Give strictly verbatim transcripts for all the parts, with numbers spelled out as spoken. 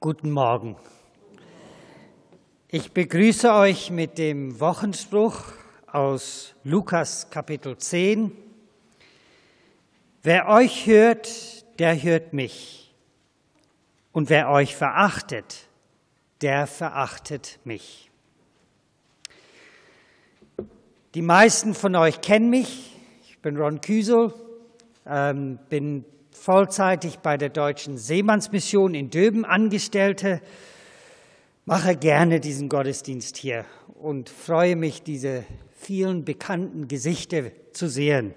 Guten Morgen. Ich begrüße euch mit dem Wochenspruch aus Lukas Kapitel zehn. Wer euch hört, der hört mich. Und wer euch verachtet, der verachtet mich. Die meisten von euch kennen mich. Ich bin Ron Küsel, ähm, bin vollzeitig bei der Deutschen Seemannsmission in Döben Angestellte, mache gerne diesen Gottesdienst hier und freue mich, diese vielen bekannten Gesichter zu sehen.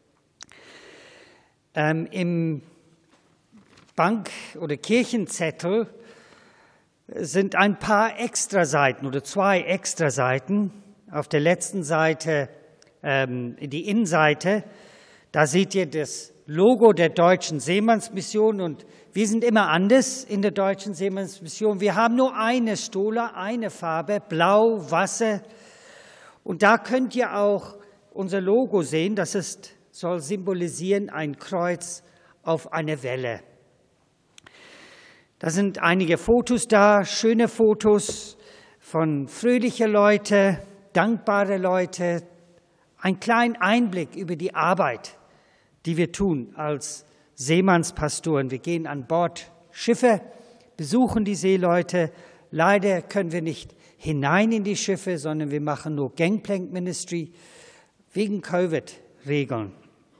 Ähm, Im Bank- oder Kirchenzettel sind ein paar Extraseiten oder zwei Extraseiten. Auf der letzten Seite, ähm, die Innenseite, da seht ihr das Logo der Deutschen Seemannsmission, und wir sind immer anders in der Deutschen Seemannsmission. Wir haben nur eine Stola, eine Farbe, Blau, Wasser. Und da könnt ihr auch unser Logo sehen. Das ist, soll symbolisieren ein Kreuz auf einer Welle. Da sind einige Fotos da, schöne Fotos von fröhlichen Leuten, dankbare Leute, ein kleiner Einblick über die Arbeit, die wir tun als Seemannspastoren. Wir gehen an Bord Schiffe, besuchen die Seeleute. Leider können wir nicht hinein in die Schiffe, sondern wir machen nur Gangplank Ministry wegen Covid-Regeln.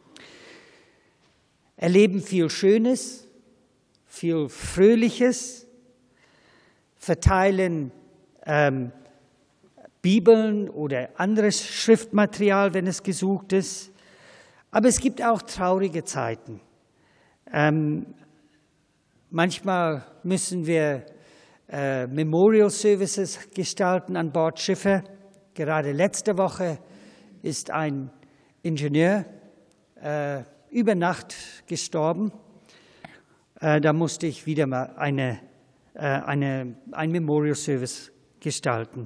Erleben viel Schönes, viel Fröhliches, verteilen ähm, Bibeln oder anderes Schriftmaterial, wenn es gesucht ist. Aber es gibt auch traurige Zeiten. Ähm, manchmal müssen wir äh, Memorial Services gestalten an Bord Schiffe. Gerade letzte Woche ist ein Ingenieur äh, über Nacht gestorben. Äh, da musste ich wieder mal eine, äh, eine, ein Memorial Service gestalten.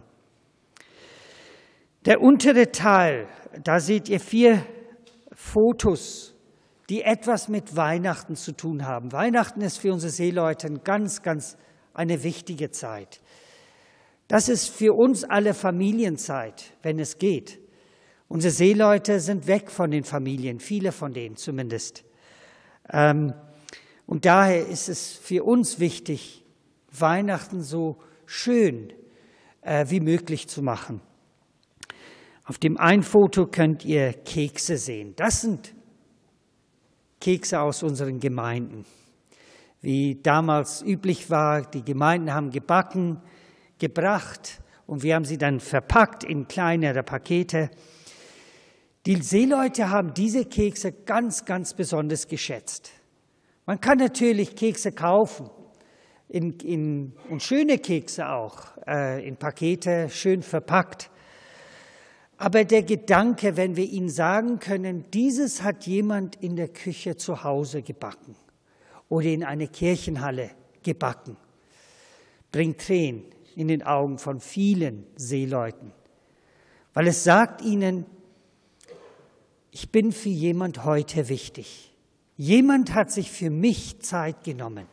Der untere Teil, da seht ihr vier Fotos, die etwas mit Weihnachten zu tun haben. Weihnachten ist für unsere Seeleute eine ganz, ganz eine wichtige Zeit. Das ist für uns alle Familienzeit, wenn es geht. Unsere Seeleute sind weg von den Familien, viele von denen zumindest. Und daher ist es für uns wichtig, Weihnachten so schön wie möglich zu machen. Auf dem einen Foto könnt ihr Kekse sehen. Das sind Kekse aus unseren Gemeinden. Wie damals üblich war, die Gemeinden haben gebacken, gebracht und wir haben sie dann verpackt in kleinere Pakete. Die Seeleute haben diese Kekse ganz, ganz besonders geschätzt. Man kann natürlich Kekse kaufen in, in, und schöne Kekse auch äh, in Pakete, schön verpackt. Aber der Gedanke, wenn wir ihnen sagen können, dieses hat jemand in der Küche zu Hause gebacken oder in einer Kirchenhalle gebacken, bringt Tränen in den Augen von vielen Seeleuten. Weil es sagt ihnen, ich bin für jemand heute wichtig. Jemand hat sich für mich Zeit genommen.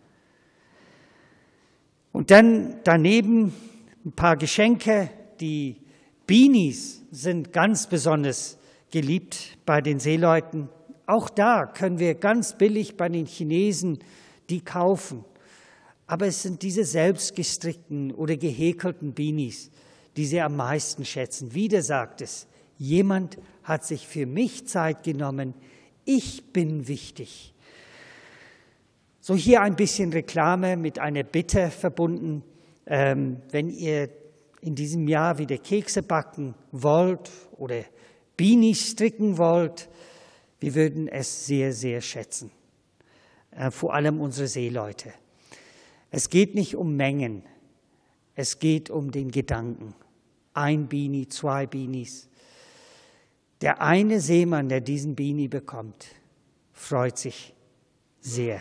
Und dann daneben ein paar Geschenke, die Beanies sind ganz besonders geliebt bei den Seeleuten. Auch da können wir ganz billig bei den Chinesen die kaufen. Aber es sind diese selbstgestrickten oder gehäkelten Beanies, die sie am meisten schätzen. Wieder sagt es, jemand hat sich für mich Zeit genommen. Ich bin wichtig. So, hier ein bisschen Reklame mit einer Bitte verbunden. Ähm, wenn ihr in diesem Jahr wieder Kekse backen wollt oder Beanies stricken wollt, wir würden es sehr, sehr schätzen. Äh, vor allem unsere Seeleute. Es geht nicht um Mengen, es geht um den Gedanken. Ein Beanie, zwei Beanies. Der eine Seemann, der diesen Beanie bekommt, freut sich sehr.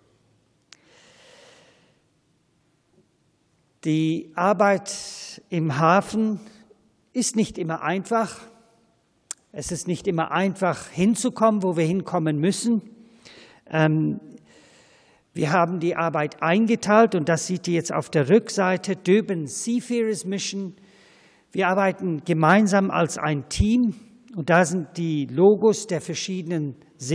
Die Arbeit im Hafen ist nicht immer einfach. Es ist nicht immer einfach hinzukommen, wo wir hinkommen müssen. Ähm, Wir haben die Arbeit eingeteilt und das seht ihr jetzt auf der Rückseite, Durban Seafarers Mission. Wir arbeiten gemeinsam als ein Team und da sind die Logos der verschiedenen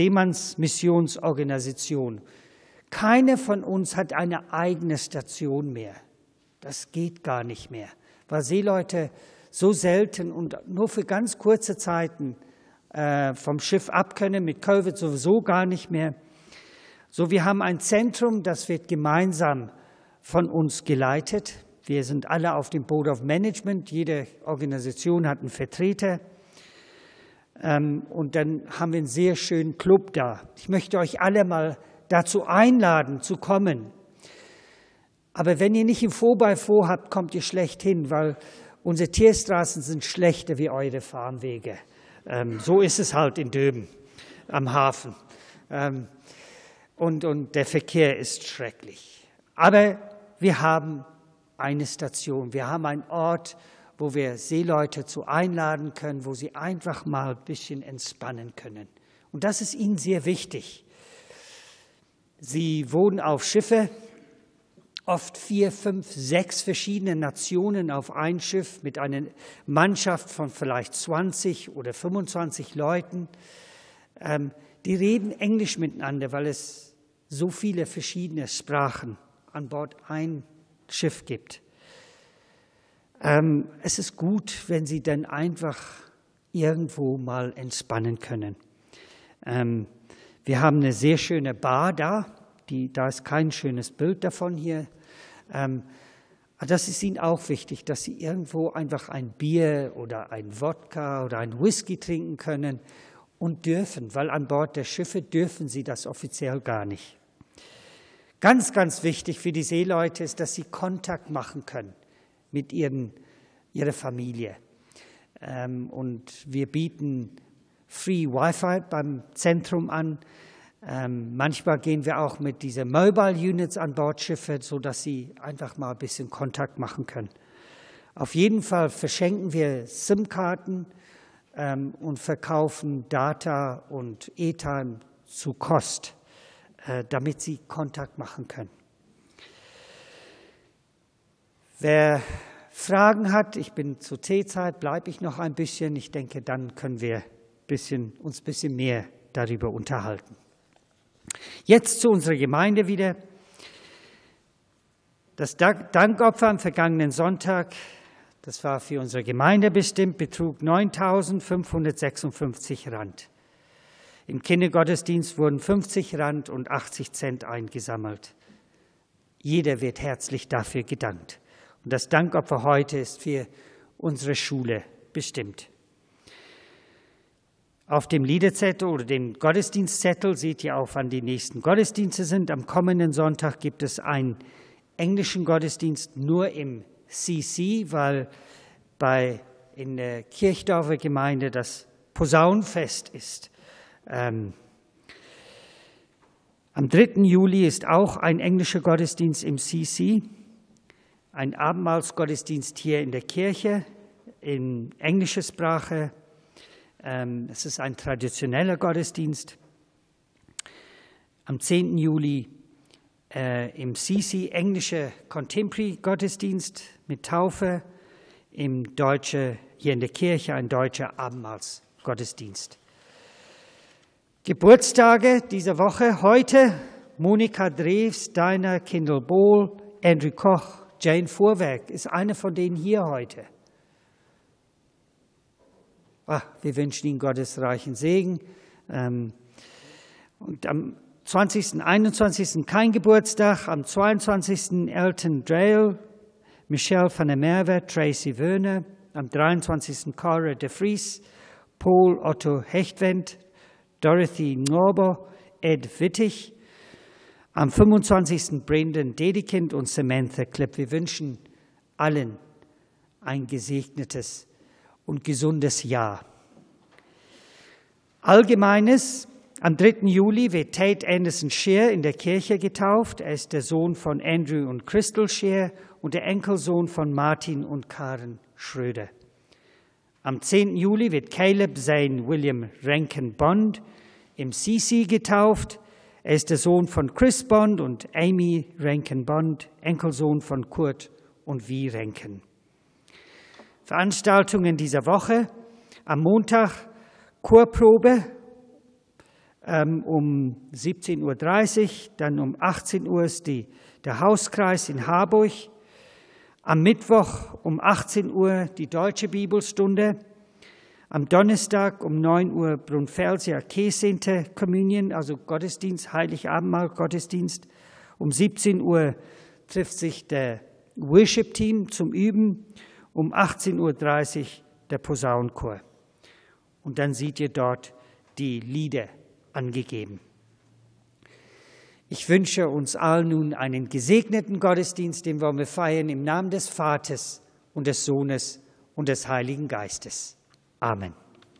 Seemannsmissionsorganisationen. Keine von uns hat eine eigene Station mehr. Das geht gar nicht mehr, weil Seeleute so selten und nur für ganz kurze Zeiten äh, vom Schiff ab können, mit Covid sowieso gar nicht mehr. So, wir haben ein Zentrum, das wird gemeinsam von uns geleitet. Wir sind alle auf dem Board of Management. Jede Organisation hat einen Vertreter. Ähm, und dann haben wir einen sehr schönen Club da. Ich möchte euch alle mal dazu einladen, zu kommen. Aber wenn ihr nicht im Vorbeifuhr habt, kommt ihr schlecht hin, weil unsere Tierstraßen sind schlechter wie eure Farmwege. Ähm, so ist es halt in Durban am Hafen. Ähm, Und, und der Verkehr ist schrecklich. Aber wir haben eine Station, wir haben einen Ort, wo wir Seeleute zu einladen können, wo sie einfach mal ein bisschen entspannen können. Und das ist ihnen sehr wichtig. Sie wohnen auf Schiffe, oft vier, fünf, sechs verschiedene Nationen auf ein Schiff mit einer Mannschaft von vielleicht zwanzig oder fünfundzwanzig Leuten. Ähm, die reden Englisch miteinander, weil es so viele verschiedene Sprachen an Bord ein Schiff gibt. Ähm, es ist gut, wenn Sie dann einfach irgendwo mal entspannen können. Ähm, wir haben eine sehr schöne Bar da. Die, da ist kein schönes Bild davon hier. Ähm, das ist Ihnen auch wichtig, dass Sie irgendwo einfach ein Bier oder ein Wodka oder ein Whisky trinken können und dürfen, weil an Bord der Schiffe dürfen Sie das offiziell gar nicht. Ganz, ganz wichtig für die Seeleute ist, dass sie Kontakt machen können mit ihren, ihrer Familie. Ähm, und wir bieten Free Wi-Fi beim Zentrum an. Ähm, manchmal gehen wir auch mit diesen Mobile Units an Bordschiffe, sodass sie einfach mal ein bisschen Kontakt machen können. Auf jeden Fall verschenken wir SIM-Karten ähm, und verkaufen Data und Airtime zu Kost, damit sie Kontakt machen können. Wer Fragen hat, ich bin zur Teezeit, bleibe ich noch ein bisschen. Ich denke, dann können wir bisschen, uns ein bisschen mehr darüber unterhalten. Jetzt zu unserer Gemeinde wieder. Das Dankopfer am vergangenen Sonntag, das war für unsere Gemeinde bestimmt, betrug neuntausendfünfhundertsechsundfünfzig Rand. Im Kindergottesdienst wurden fünfzig Rand und achtzig Cent eingesammelt. Jeder wird herzlich dafür gedankt. Und das Dankopfer heute ist für unsere Schule bestimmt. Auf dem Liederzettel oder dem Gottesdienstzettel seht ihr auch, wann die nächsten Gottesdienste sind. Am kommenden Sonntag gibt es einen englischen Gottesdienst nur im C C, weil bei, in der Kirchdorfer Gemeinde das Posaunenfest ist. Ähm, am dritten Juli ist auch ein englischer Gottesdienst im C C, ein Abendmahlsgottesdienst hier in der Kirche in englischer Sprache. Ähm, es ist ein traditioneller Gottesdienst. Am zehnten Juli äh, im C C englischer Contemporary-Gottesdienst mit Taufe, im Deutsche, hier in der Kirche ein deutscher Abendmahlsgottesdienst. Geburtstage dieser Woche heute: Monika Drews, Dinah Kindle Bohl, Andrew Koch, Jane Fuhrwerk ist eine von denen hier heute. Ach, wir wünschen Ihnen Gottes reichen Segen. Ähm, und am zwanzigsten, einundzwanzigsten kein Geburtstag, am zweiundzwanzigsten Elton Drale, Michelle van der Merwe, Tracy Wöhner, am dreiundzwanzigsten Cora de Vries, Paul Otto Hechtwendt, Dorothy Norber, Ed Wittig, am fünfundzwanzigsten Brendan Dedekind und Samantha Klipp. Wir wünschen allen ein gesegnetes und gesundes Jahr. Allgemeines: Am dritten Juli wird Tate Anderson Scheer in der Kirche getauft. Er ist der Sohn von Andrew und Crystal Scheer und der Enkelsohn von Martin und Karen Schröder. Am zehnten Juli wird Caleb Zane William Rankin Bond im C C getauft. Er ist der Sohn von Chris Bond und Amy Rankin Bond, Enkelsohn von Kurt und Vie Rankin. Veranstaltungen dieser Woche: am Montag Chorprobe ähm, um siebzehn Uhr dreißig, dann um achtzehn Uhr ist die, der Hauskreis in Harburg. Am Mittwoch um achtzehn Uhr die Deutsche Bibelstunde. Am Donnerstag um neun Uhr Brunfelser Kirchzehnte Communion, also Gottesdienst, Heiligabendmahl Gottesdienst. Um siebzehn Uhr trifft sich der Worship-Team zum Üben. Um achtzehn Uhr dreißig der Posaunenchor. Und dann seht ihr dort die Lieder angegeben. Ich wünsche uns allen nun einen gesegneten Gottesdienst, den wollen wir feiern im Namen des Vaters und des Sohnes und des Heiligen Geistes. Amen.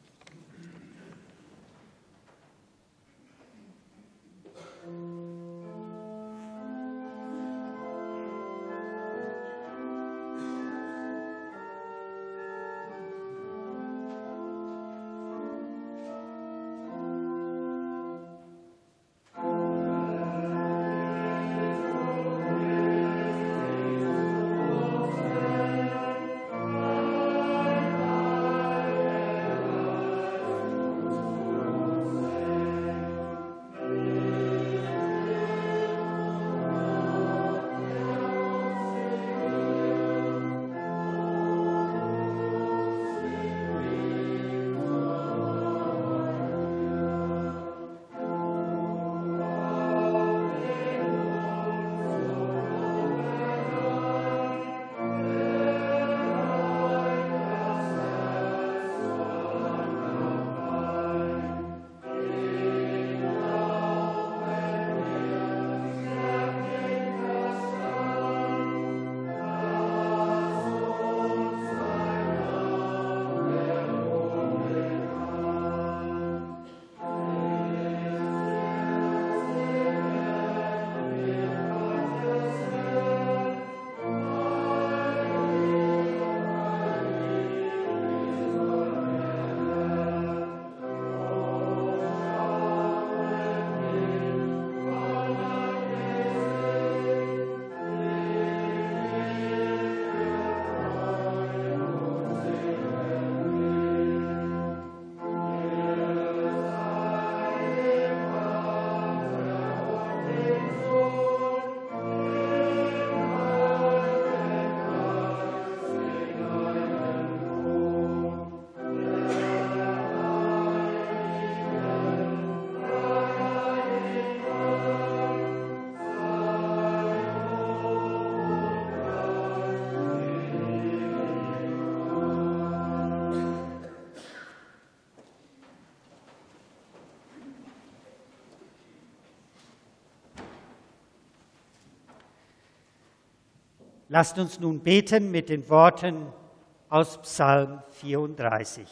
Lasst uns nun beten mit den Worten aus Psalm vierunddreißig.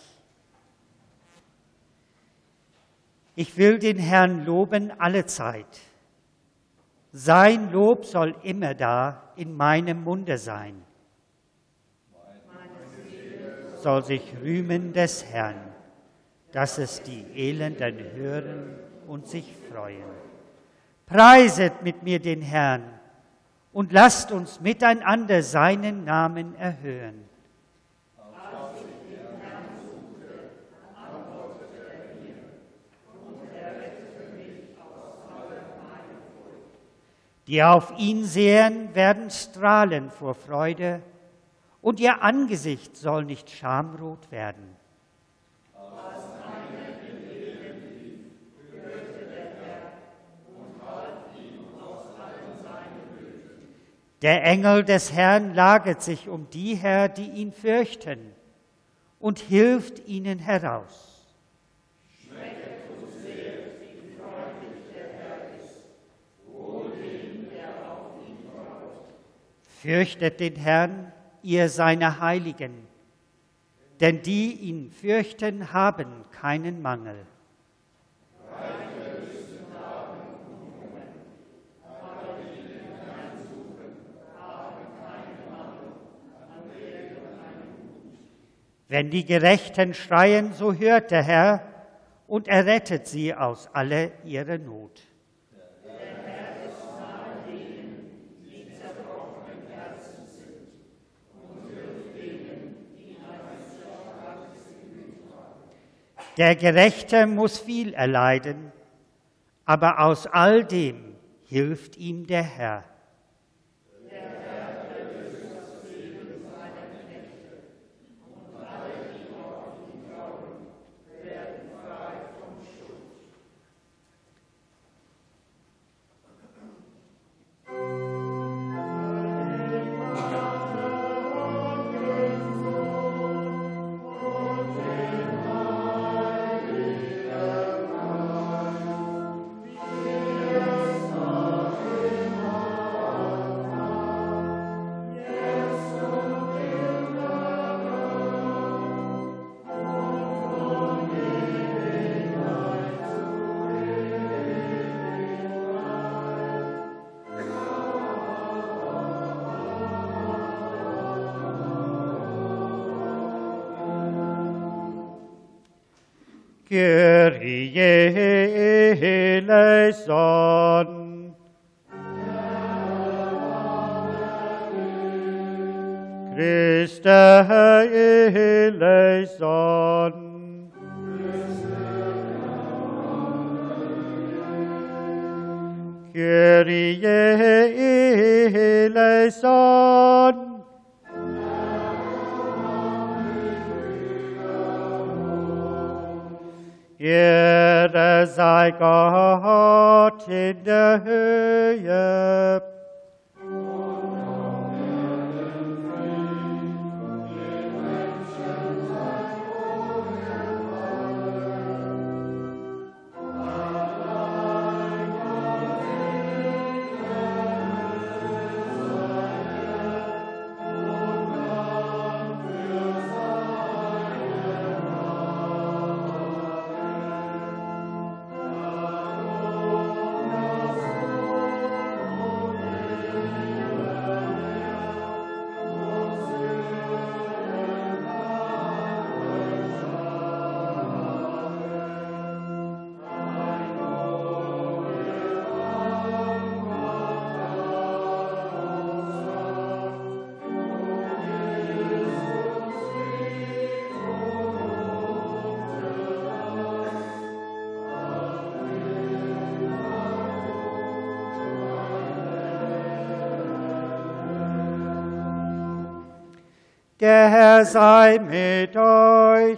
Ich will den Herrn loben allezeit. Sein Lob soll immer da in meinem Munde sein. Soll sich rühmen des Herrn, dass es die Elenden hören und sich freuen. Preiset mit mir den Herrn und lasst uns miteinander seinen Namen erhöhen. Die auf ihn sehen, werden strahlen vor Freude, und ihr Angesicht soll nicht schamrot werden. Der Engel des Herrn lagert sich um die her, die ihn fürchten, und hilft ihnen heraus. Schmecket und seht, wie freundlich der Herr ist, wohl dem, der auf ihn traut. Fürchtet den Herrn, ihr seine Heiligen, denn die ihn fürchten, haben keinen Mangel. Wenn die Gerechten schreien, so hört der Herr und er rettet sie aus aller ihrer Not. Der Gerechte muss viel erleiden, aber aus all dem hilft ihm der Herr. Der Herr erlöst das Leben seiner Knechte, und alle, die auf ihn glauben, werden frei von Schuld. Kyrie eleison. Christe eleison. Kyrie eleison. Ehre sei Gott in der Höhe. Der Herr sei mit euch.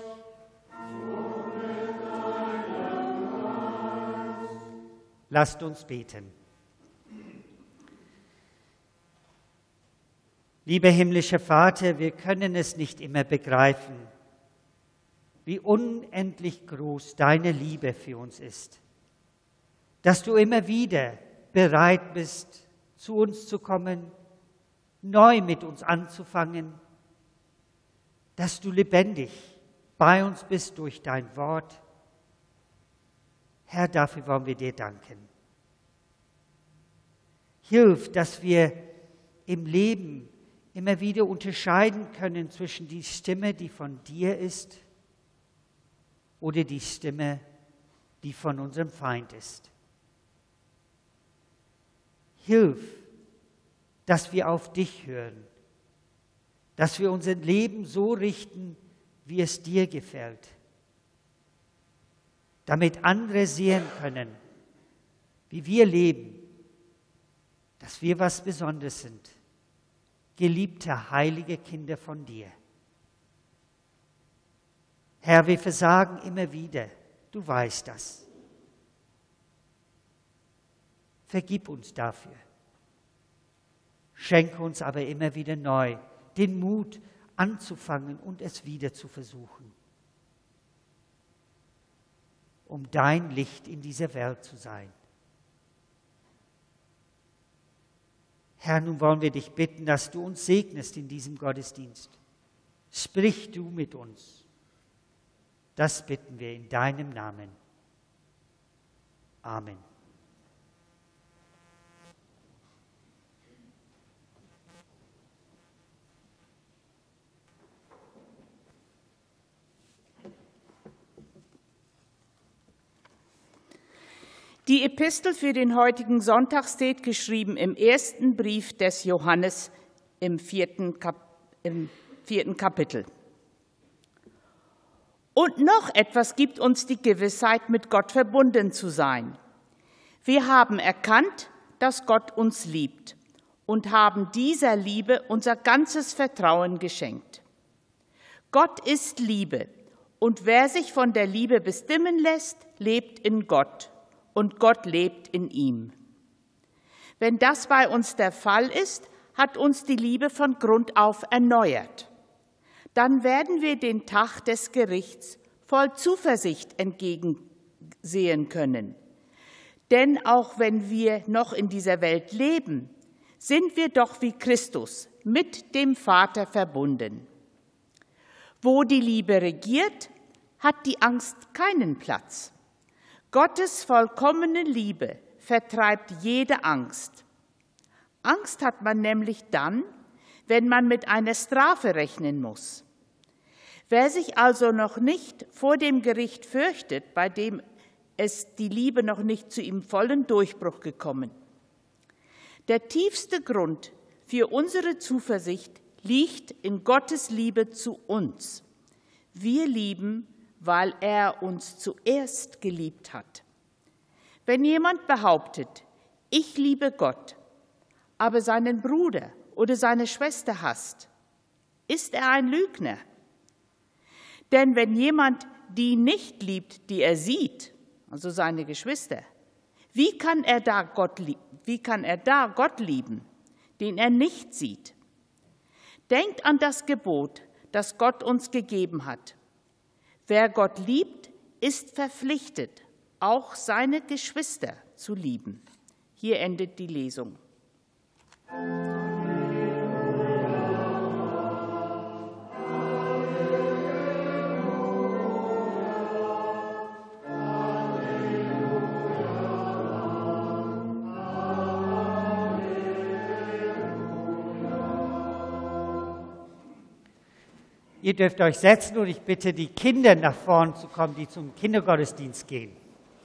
Lasst uns beten. Lieber himmlischer Vater, wir können es nicht immer begreifen, wie unendlich groß deine Liebe für uns ist, dass du immer wieder bereit bist, zu uns zu kommen, neu mit uns anzufangen, dass du lebendig bei uns bist durch dein Wort. Herr, dafür wollen wir dir danken. Hilf, dass wir im Leben immer wieder unterscheiden können zwischen die Stimme, die von dir ist, oder die Stimme, die von unserem Feind ist. Hilf, dass wir auf dich hören, dass wir unser Leben so richten, wie es dir gefällt, damit andere sehen können, wie wir leben, dass wir was Besonderes sind, geliebte, heilige Kinder von dir. Herr, wir versagen immer wieder, du weißt das. Vergib uns dafür. Schenke uns aber immer wieder neu den Mut anzufangen und es wieder zu versuchen, um dein Licht in dieser Welt zu sein. Herr, nun wollen wir dich bitten, dass du uns segnest in diesem Gottesdienst. Sprich du mit uns. Das bitten wir in deinem Namen. Amen. Die Epistel für den heutigen Sonntag steht geschrieben im ersten Brief des Johannes im vierten, Kap- im vierten Kapitel. Und noch etwas gibt uns die Gewissheit, mit Gott verbunden zu sein. Wir haben erkannt, dass Gott uns liebt und haben dieser Liebe unser ganzes Vertrauen geschenkt. Gott ist Liebe, und wer sich von der Liebe bestimmen lässt, lebt in Gott, und Gott lebt in ihm. Wenn das bei uns der Fall ist, hat uns die Liebe von Grund auf erneuert. Dann werden wir den Tag des Gerichts voll Zuversicht entgegensehen können. Denn auch wenn wir noch in dieser Welt leben, sind wir doch wie Christus mit dem Vater verbunden. Wo die Liebe regiert, hat die Angst keinen Platz. Gottes vollkommene Liebe vertreibt jede Angst. Angst hat man nämlich dann, wenn man mit einer Strafe rechnen muss. Wer sich also noch nicht vor dem Gericht fürchtet, bei dem ist die Liebe noch nicht zu ihm vollen Durchbruch gekommen. Der tiefste Grund für unsere Zuversicht liegt in Gottes Liebe zu uns. Wir lieben, weil er uns zuerst geliebt hat. Wenn jemand behauptet, ich liebe Gott, aber seinen Bruder oder seine Schwester hasst, ist er ein Lügner. Denn wenn jemand die nicht liebt, die er sieht, also seine Geschwister, wie kann er da Gott, wie kann er da Gott lieben, den er nicht sieht? Denkt an das Gebot, das Gott uns gegeben hat. Wer Gott liebt, ist verpflichtet, auch seine Geschwister zu lieben. Hier endet die Lesung. Ihr dürft euch setzen und ich bitte die Kinder nach vorn zu kommen, die zum Kindergottesdienst gehen.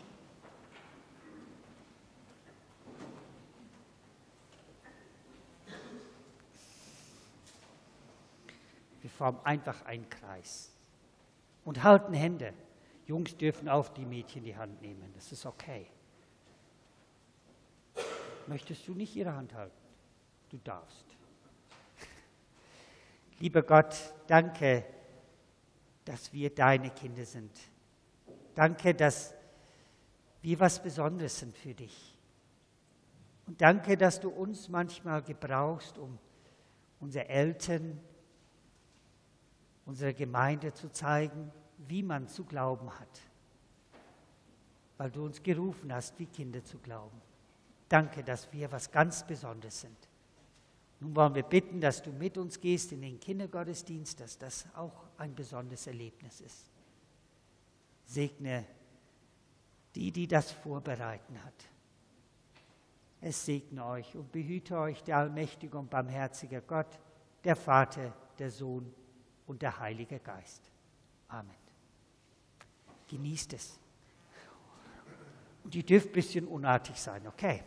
Wir formen einfach einen Kreis und halten Hände. Jungs dürfen auch die Mädchen die Hand nehmen, das ist okay. Möchtest du nicht ihre Hand halten? Du darfst. Lieber Gott, danke, dass wir deine Kinder sind. Danke, dass wir was Besonderes sind für dich. Und danke, dass du uns manchmal gebrauchst, um unsere Eltern, unserer Gemeinde zu zeigen, wie man zu glauben hat. Weil du uns gerufen hast, wie Kinder zu glauben. Danke, dass wir was ganz Besonderes sind. Nun wollen wir bitten, dass du mit uns gehst in den Kindergottesdienst, dass das auch ein besonderes Erlebnis ist. Segne die, die das vorbereiten hat. Es segne euch und behüte euch der allmächtige und barmherzige Gott, der Vater, der Sohn und der Heilige Geist. Amen. Genießt es. Und ihr dürft ein bisschen unartig sein, okay?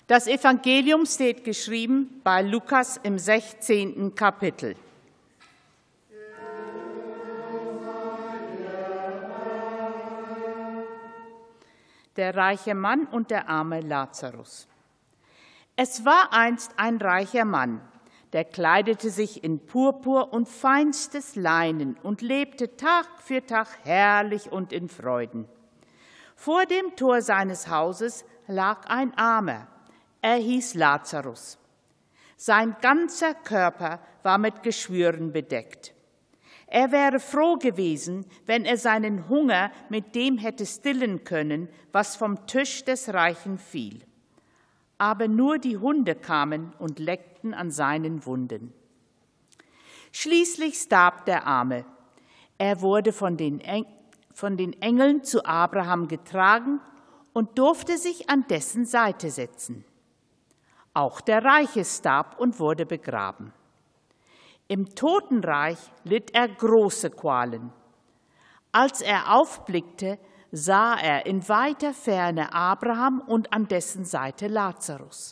Das Evangelium steht geschrieben bei Lukas im sechzehnten Kapitel. Der reiche Mann und der arme Lazarus. Es war einst ein reicher Mann, der kleidete sich in Purpur und feinstes Leinen und lebte Tag für Tag herrlich und in Freuden. Vor dem Tor seines Hauses lag ein Armer, er hieß Lazarus. Sein ganzer Körper war mit Geschwüren bedeckt. Er wäre froh gewesen, wenn er seinen Hunger mit dem hätte stillen können, was vom Tisch des Reichen fiel. Aber nur die Hunde kamen und leckten an seinen Wunden. Schließlich starb der Arme. Er wurde von den, Eng- von den Engeln zu Abraham getragen und durfte sich an dessen Seite setzen. Auch der Reiche starb und wurde begraben. Im Totenreich litt er große Qualen. Als er aufblickte, sah er in weiter Ferne Abraham und an dessen Seite Lazarus.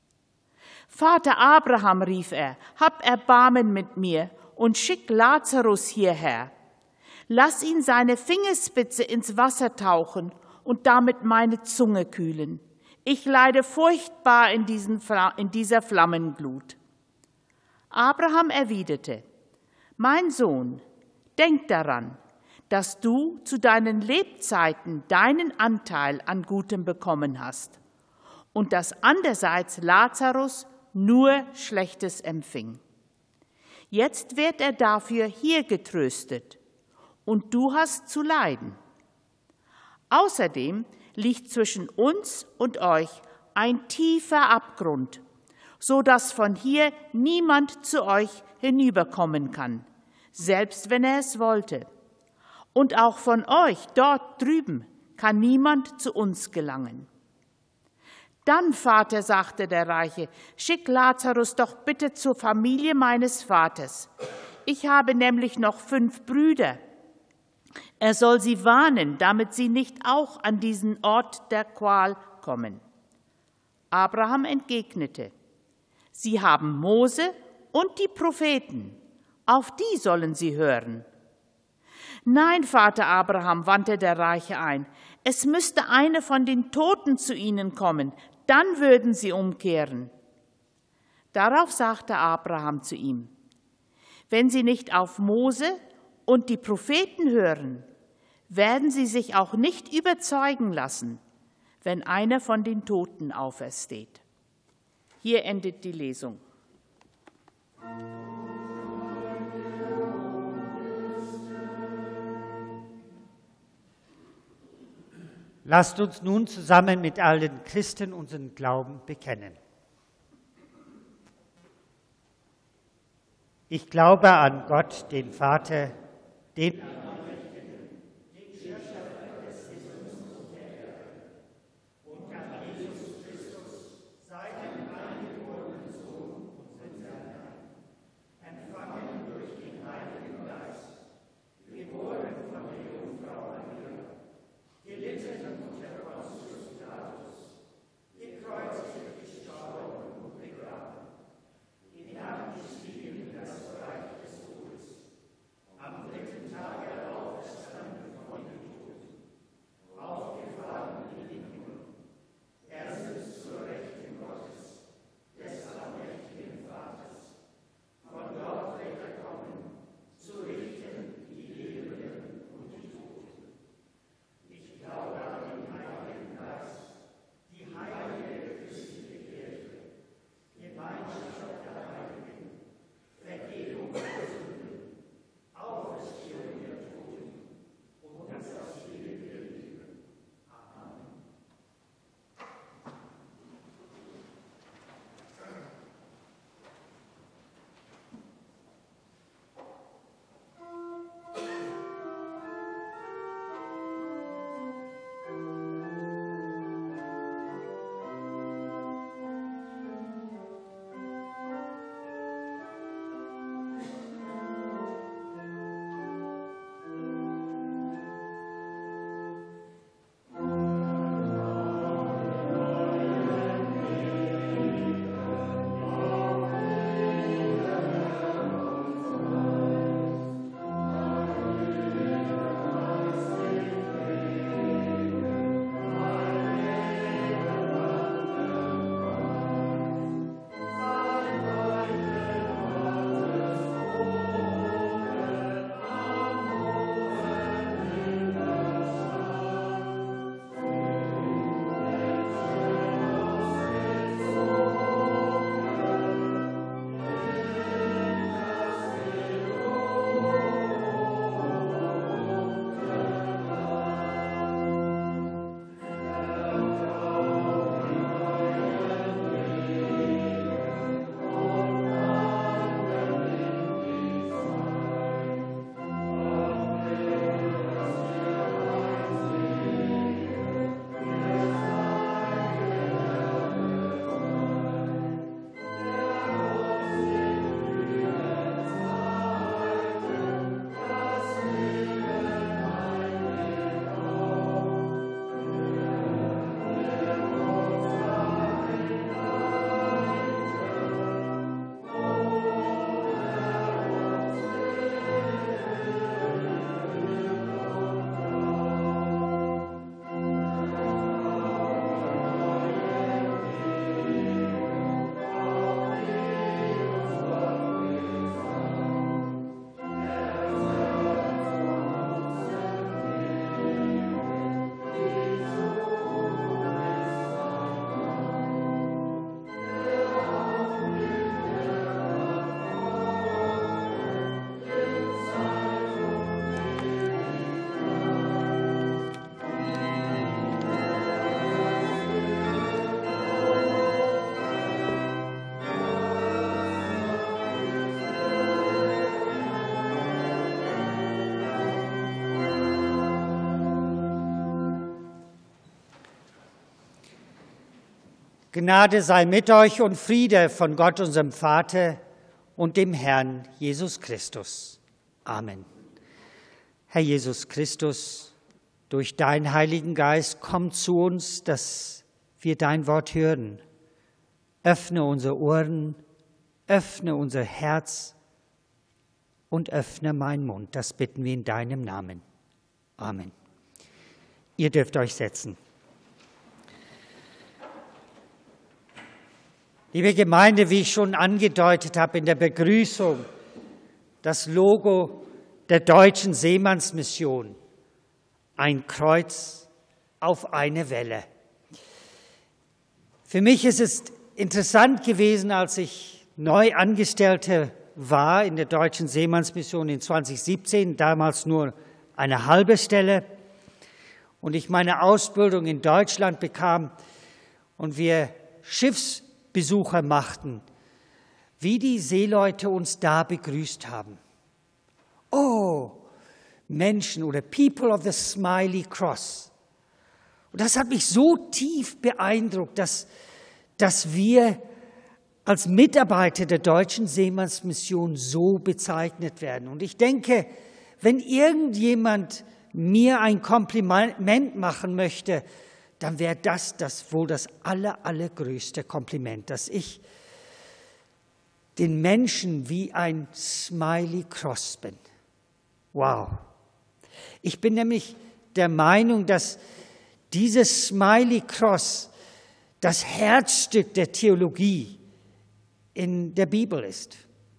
»Vater Abraham«, rief er, »hab Erbarmen mit mir und schick Lazarus hierher. Lass ihn seine Fingerspitze ins Wasser tauchen und damit meine Zunge kühlen. Ich leide furchtbar in, diesen, in dieser Flammenglut.« Abraham erwiderte, »Mein Sohn, denk daran, dass du zu deinen Lebzeiten deinen Anteil an Gutem bekommen hast und dass andererseits Lazarus nur Schlechtes empfing. Jetzt wird er dafür hier getröstet und du hast zu leiden. Außerdem liegt zwischen uns und euch ein tiefer Abgrund, so dass von hier niemand zu euch hinüberkommen kann, selbst wenn er es wollte. Und auch von euch dort drüben kann niemand zu uns gelangen.« »Dann, Vater«, sagte der Reiche, »schick Lazarus doch bitte zur Familie meines Vaters. Ich habe nämlich noch fünf Brüder. Er soll sie warnen, damit sie nicht auch an diesen Ort der Qual kommen.« Abraham entgegnete, »Sie haben Mose und die Propheten, auf die sollen sie hören.« »Nein, Vater Abraham«, wandte der Reiche ein, »es müsste eine von den Toten zu ihnen kommen, dann würden sie umkehren.« Darauf sagte Abraham zu ihm, »Wenn sie nicht auf Mose und die Propheten hören, werden sie sich auch nicht überzeugen lassen, wenn einer von den Toten aufersteht.« Hier endet die Lesung. Lasst uns nun zusammen mit allen Christen unseren Glauben bekennen. Ich glaube an Gott, den Vater, den Am dritten Tage Gnade sei mit euch und Friede von Gott, unserem Vater und dem Herrn Jesus Christus. Amen. Herr Jesus Christus, durch deinen Heiligen Geist komm zu uns, dass wir dein Wort hören. Öffne unsere Ohren, öffne unser Herz und öffne meinen Mund. Das bitten wir in deinem Namen. Amen. Ihr dürft euch setzen. Liebe Gemeinde, wie ich schon angedeutet habe in der Begrüßung, das Logo der Deutschen Seemannsmission, ein Kreuz auf eine Welle. Für mich ist es interessant gewesen, als ich neu Angestellte war in der Deutschen Seemannsmission in zwanzig siebzehn, damals nur eine halbe Stelle, und ich meine Ausbildung in Deutschland bekam und wir Schiffsbesucher machten, wie die Seeleute uns da begrüßt haben. Oh, Menschen oder People of the Smiley Cross. Und das hat mich so tief beeindruckt, dass, dass wir als Mitarbeiter der Deutschen Seemannsmission so bezeichnet werden. Und ich denke, wenn irgendjemand mir ein Kompliment machen möchte, dann wäre das, das wohl das aller, allergrößte Kompliment, dass ich den Menschen wie ein Smiley Cross bin. Wow. Ich bin nämlich der Meinung, dass dieses Smiley Cross das Herzstück der Theologie in der Bibel ist.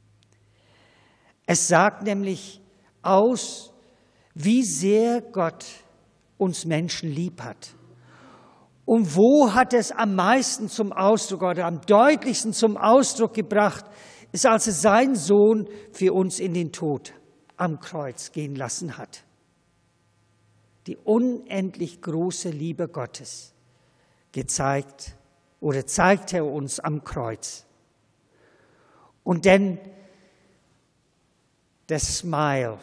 Es sagt nämlich aus, wie sehr Gott uns Menschen lieb hat. Und wo hat es am meisten zum Ausdruck oder am deutlichsten zum Ausdruck gebracht, ist, als er seinen Sohn für uns in den Tod am Kreuz gehen lassen hat. Die unendlich große Liebe Gottes gezeigt oder zeigt er uns am Kreuz. Und denn der Smile.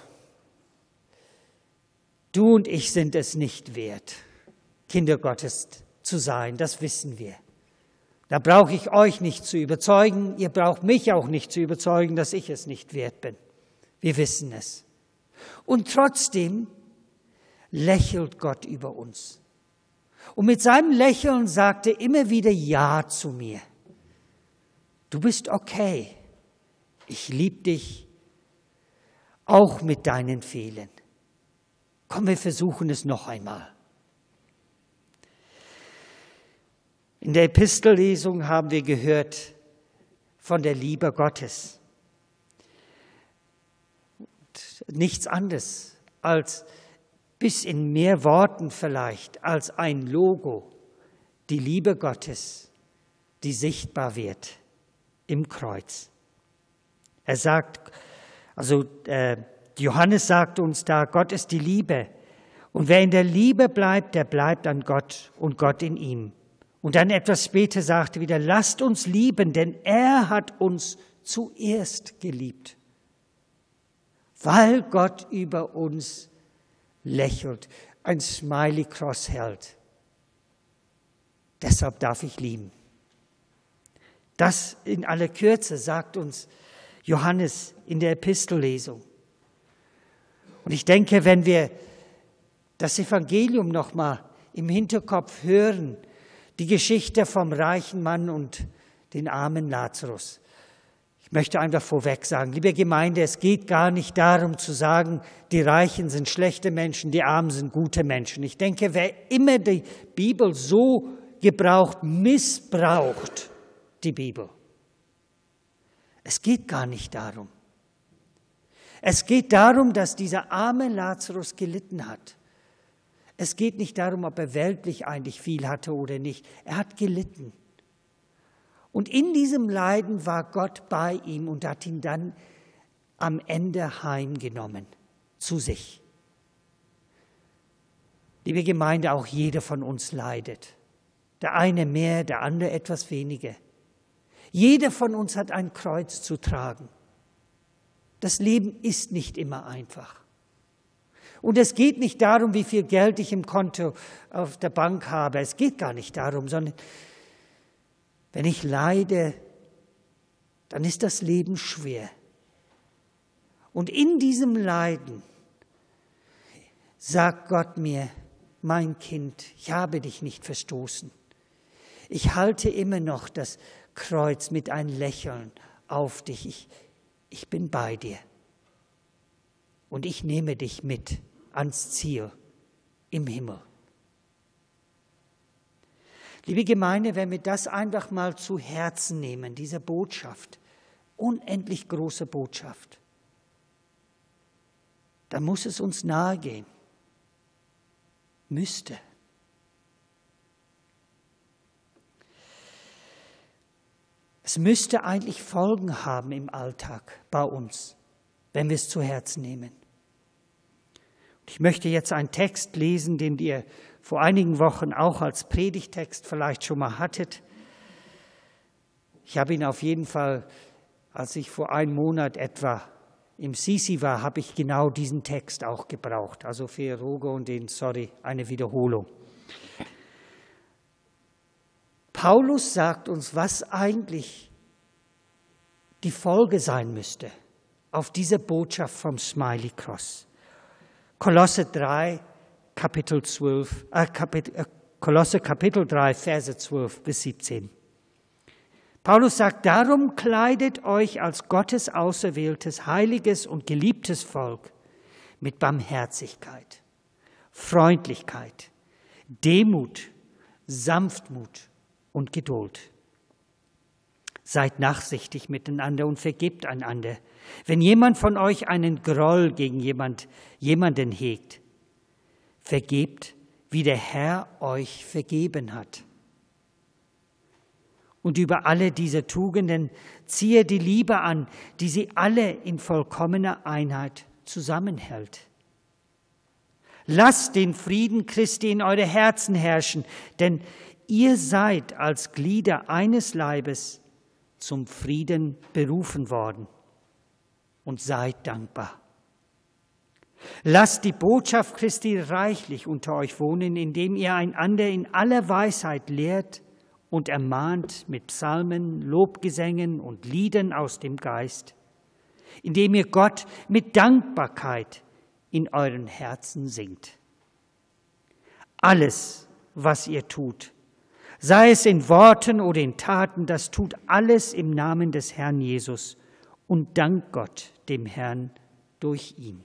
Du und ich sind es nicht wert, Kinder Gottes zu sein, das wissen wir. Da brauche ich euch nicht zu überzeugen, ihr braucht mich auch nicht zu überzeugen, dass ich es nicht wert bin. Wir wissen es. Und trotzdem lächelt Gott über uns. Und mit seinem Lächeln sagt er immer wieder Ja zu mir. Du bist okay. Ich liebe dich, auch mit deinen Fehlern. Komm, wir versuchen es noch einmal. In der Epistellesung haben wir gehört von der Liebe Gottes. Und nichts anderes als bis in mehr Worten vielleicht als ein Logo, die Liebe Gottes, die sichtbar wird im Kreuz. Er sagt, also äh, Johannes sagt uns da, Gott ist die Liebe. Und wer in der Liebe bleibt, der bleibt an Gott und Gott in ihm. Und dann etwas später sagte er wieder, lasst uns lieben, denn er hat uns zuerst geliebt. Weil Gott über uns lächelt, ein Smiley Cross hält. Deshalb darf ich lieben. Das in aller Kürze sagt uns Johannes in der Epistellesung. Und ich denke, wenn wir das Evangelium noch mal im Hinterkopf hören, die Geschichte vom reichen Mann und den armen Lazarus. Ich möchte einfach vorweg sagen, liebe Gemeinde, es geht gar nicht darum zu sagen, die Reichen sind schlechte Menschen, die Armen sind gute Menschen. Ich denke, wer immer die Bibel so gebraucht, missbraucht die Bibel. Es geht gar nicht darum. Es geht darum, dass dieser arme Lazarus gelitten hat. Es geht nicht darum, ob er weltlich eigentlich viel hatte oder nicht. Er hat gelitten. Und in diesem Leiden war Gott bei ihm und hat ihn dann am Ende heimgenommen zu sich. Liebe Gemeinde, auch jeder von uns leidet. Der eine mehr, der andere etwas weniger. Jeder von uns hat ein Kreuz zu tragen. Das Leben ist nicht immer einfach. Und es geht nicht darum, wie viel Geld ich im Konto auf der Bank habe. Es geht gar nicht darum, sondern Wenn ich leide, dann ist das Leben schwer. Und in diesem Leiden sagt Gott mir, mein Kind, ich habe dich nicht verstoßen. Ich halte immer noch das Kreuz mit einem Lächeln auf dich. Ich, ich bin bei dir. Und ich nehme dich mit ans Ziel im Himmel. Liebe Gemeinde, wenn wir das einfach mal zu Herzen nehmen, diese Botschaft, unendlich große Botschaft, dann muss es uns nahe gehen. Müsste. Es müsste eigentlich Folgen haben im Alltag bei uns, wenn wir es zu Herzen nehmen. Ich möchte jetzt einen Text lesen, den ihr vor einigen Wochen auch als Predigtext vielleicht schon mal hattet. Ich habe ihn auf jeden Fall, als ich vor einem Monat etwa im Sisi war, habe ich genau diesen Text auch gebraucht. Also für Roger und den, sorry, eine Wiederholung. Paulus sagt uns, was eigentlich die Folge sein müsste auf diese Botschaft vom Smiley Cross. Kolosse drei, Kapitel zwölf, äh, Kapitel, äh, Kolosse Kapitel drei, Verse zwölf bis siebzehn. Paulus sagt, darum kleidet euch als Gottes auserwähltes, heiliges und geliebtes Volk mit Barmherzigkeit, Freundlichkeit, Demut, Sanftmut und Geduld. Seid nachsichtig miteinander und vergebt einander, wenn jemand von euch einen Groll gegen jemand, jemanden hegt. Vergebt, wie der Herr euch vergeben hat. Und über alle diese Tugenden ziehe die Liebe an, die sie alle in vollkommener Einheit zusammenhält. Lasst den Frieden Christi in eure Herzen herrschen, denn ihr seid als Glieder eines Leibes zum Frieden berufen worden. Und seid dankbar. Lasst die Botschaft Christi reichlich unter euch wohnen, indem ihr einander in aller Weisheit lehrt und ermahnt mit Psalmen, Lobgesängen und Liedern aus dem Geist, indem ihr Gott mit Dankbarkeit in euren Herzen singt. Alles, was ihr tut, sei es in Worten oder in Taten, das tut alles im Namen des Herrn Jesus und dankt Gott, dem Herrn, durch ihn.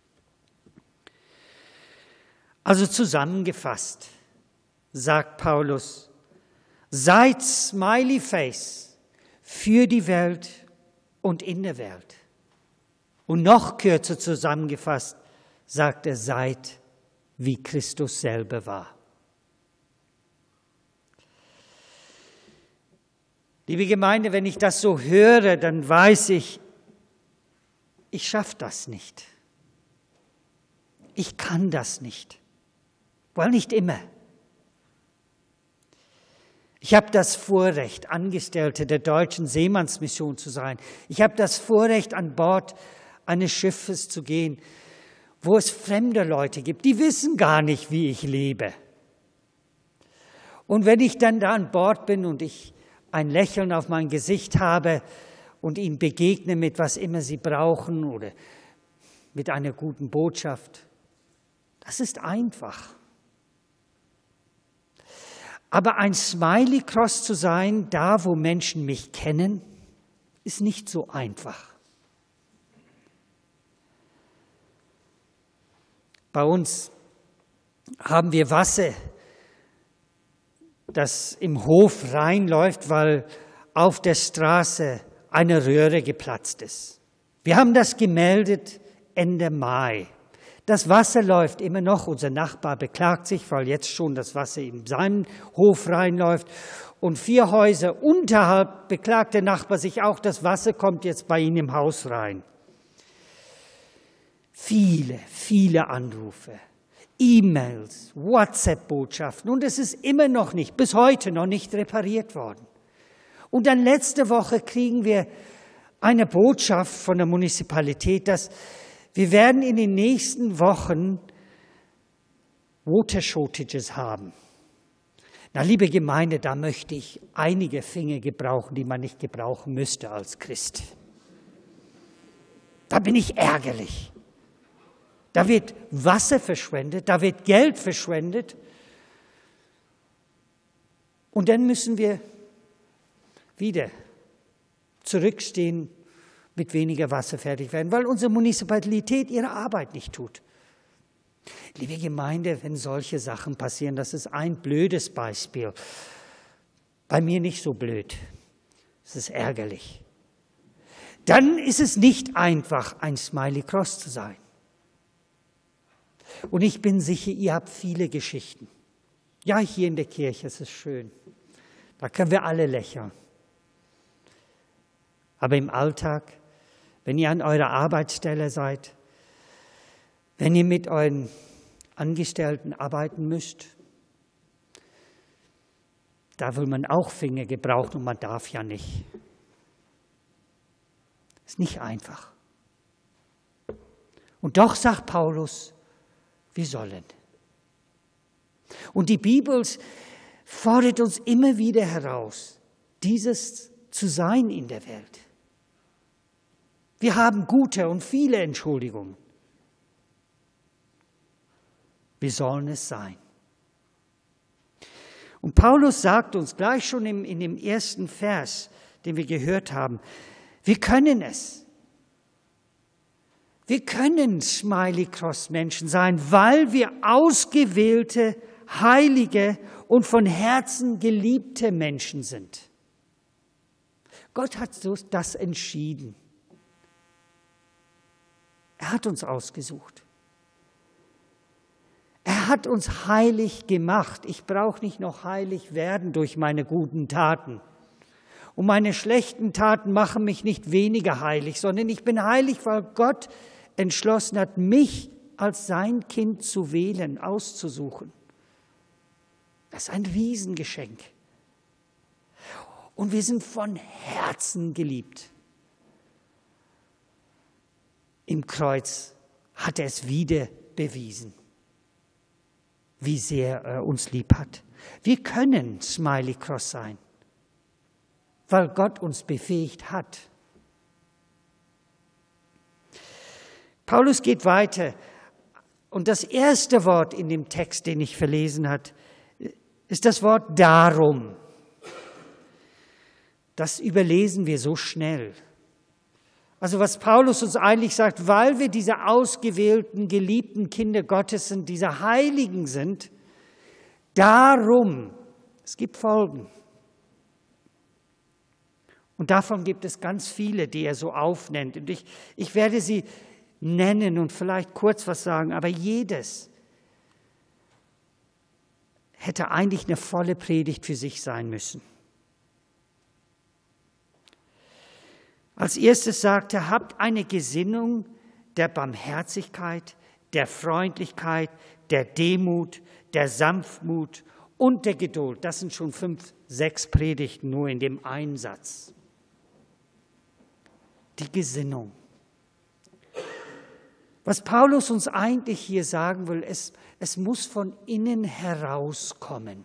Also zusammengefasst, sagt Paulus, seid Smiley Face für die Welt und in der Welt. Und noch kürzer zusammengefasst, sagt er, seid wie Christus selber war. Liebe Gemeinde, wenn ich das so höre, dann weiß ich, ich schaffe das nicht. Ich kann das nicht. Weil nicht immer. Ich habe das Vorrecht, Angestellte der Deutschen Seemannsmission zu sein. Ich habe das Vorrecht, an Bord eines Schiffes zu gehen, wo es fremde Leute gibt, die wissen gar nicht, wie ich lebe. Und wenn ich dann da an Bord bin und ich ein Lächeln auf mein Gesicht habe und ihnen begegne mit was immer sie brauchen oder mit einer guten Botschaft, das ist einfach. Aber ein Smiley Cross zu sein, da wo Menschen mich kennen, ist nicht so einfach. Bei uns haben wir Wasser, das im Hof reinläuft, weil auf der Straße eine Röhre geplatzt ist. Wir haben das gemeldet Ende Mai. Das Wasser läuft immer noch. Unser Nachbar beklagt sich, weil jetzt schon das Wasser in seinen Hof reinläuft. Und vier Häuser unterhalb beklagt der Nachbar sich auch, das Wasser kommt jetzt bei ihm im Haus rein. Viele, viele Anrufe. E-Mails, WhatsApp-Botschaften und es ist immer noch nicht, bis heute noch nicht repariert worden. Und dann letzte Woche kriegen wir eine Botschaft von der Municipalität, dass wir werden in den nächsten Wochen Water Shortages haben. Na, liebe Gemeinde, da möchte ich einige Finger gebrauchen, die man nicht gebrauchen müsste als Christ. Da bin ich ärgerlich. Da wird Wasser verschwendet, da wird Geld verschwendet. Und dann müssen wir wieder zurückstehen, mit weniger Wasser fertig werden, weil unsere Municipalität ihre Arbeit nicht tut. Liebe Gemeinde, wenn solche Sachen passieren, das ist ein blödes Beispiel. Bei mir nicht so blöd. Es ist ärgerlich. Dann ist es nicht einfach, ein Smiley Cross zu sein. Und ich bin sicher, ihr habt viele Geschichten. Ja, hier in der Kirche ist es schön. Da können wir alle lächeln. Aber im Alltag, wenn ihr an eurer Arbeitsstelle seid, wenn ihr mit euren Angestellten arbeiten müsst, da will man auch Finger gebrauchen und man darf ja nicht. Ist nicht einfach. Und doch sagt Paulus, wir sollen. Und die Bibel fordert uns immer wieder heraus, dieses zu sein in der Welt. Wir haben gute und viele Entschuldigungen. Wir sollen es sein. Und Paulus sagt uns gleich schon im, in dem ersten Vers, den wir gehört haben, wir können es. Wir können Smiley-Cross-Menschen sein, weil wir ausgewählte, heilige und von Herzen geliebte Menschen sind. Gott hat das entschieden. Er hat uns ausgesucht. Er hat uns heilig gemacht. Ich brauche nicht noch heilig werden durch meine guten Taten. Und meine schlechten Taten machen mich nicht weniger heilig, sondern ich bin heilig, weil Gott entschlossen hat, mich als sein Kind zu wählen, auszusuchen. Das ist ein Riesengeschenk. Und wir sind von Herzen geliebt. Im Kreuz hat er es wieder bewiesen, wie sehr er uns lieb hat. Wir können Smiley Cross sein, weil Gott uns befähigt hat. Paulus geht weiter und das erste Wort in dem Text, den ich verlesen habe, ist das Wort darum. Das überlesen wir so schnell. Also was Paulus uns eigentlich sagt, weil wir diese ausgewählten, geliebten Kinder Gottes sind, diese Heiligen sind, darum, es gibt Folgen. Und davon gibt es ganz viele, die er so aufnennt. Und ich, ich werde sie nennen und vielleicht kurz was sagen, aber jedes hätte eigentlich eine volle Predigt für sich sein müssen. Als erstes sagt er, habt eine Gesinnung der Barmherzigkeit, der Freundlichkeit, der Demut, der Sanftmut und der Geduld. Das sind schon fünf, sechs Predigten nur in dem einen Satz. Die Gesinnung. Was Paulus uns eigentlich hier sagen will, es, es muss von innen herauskommen.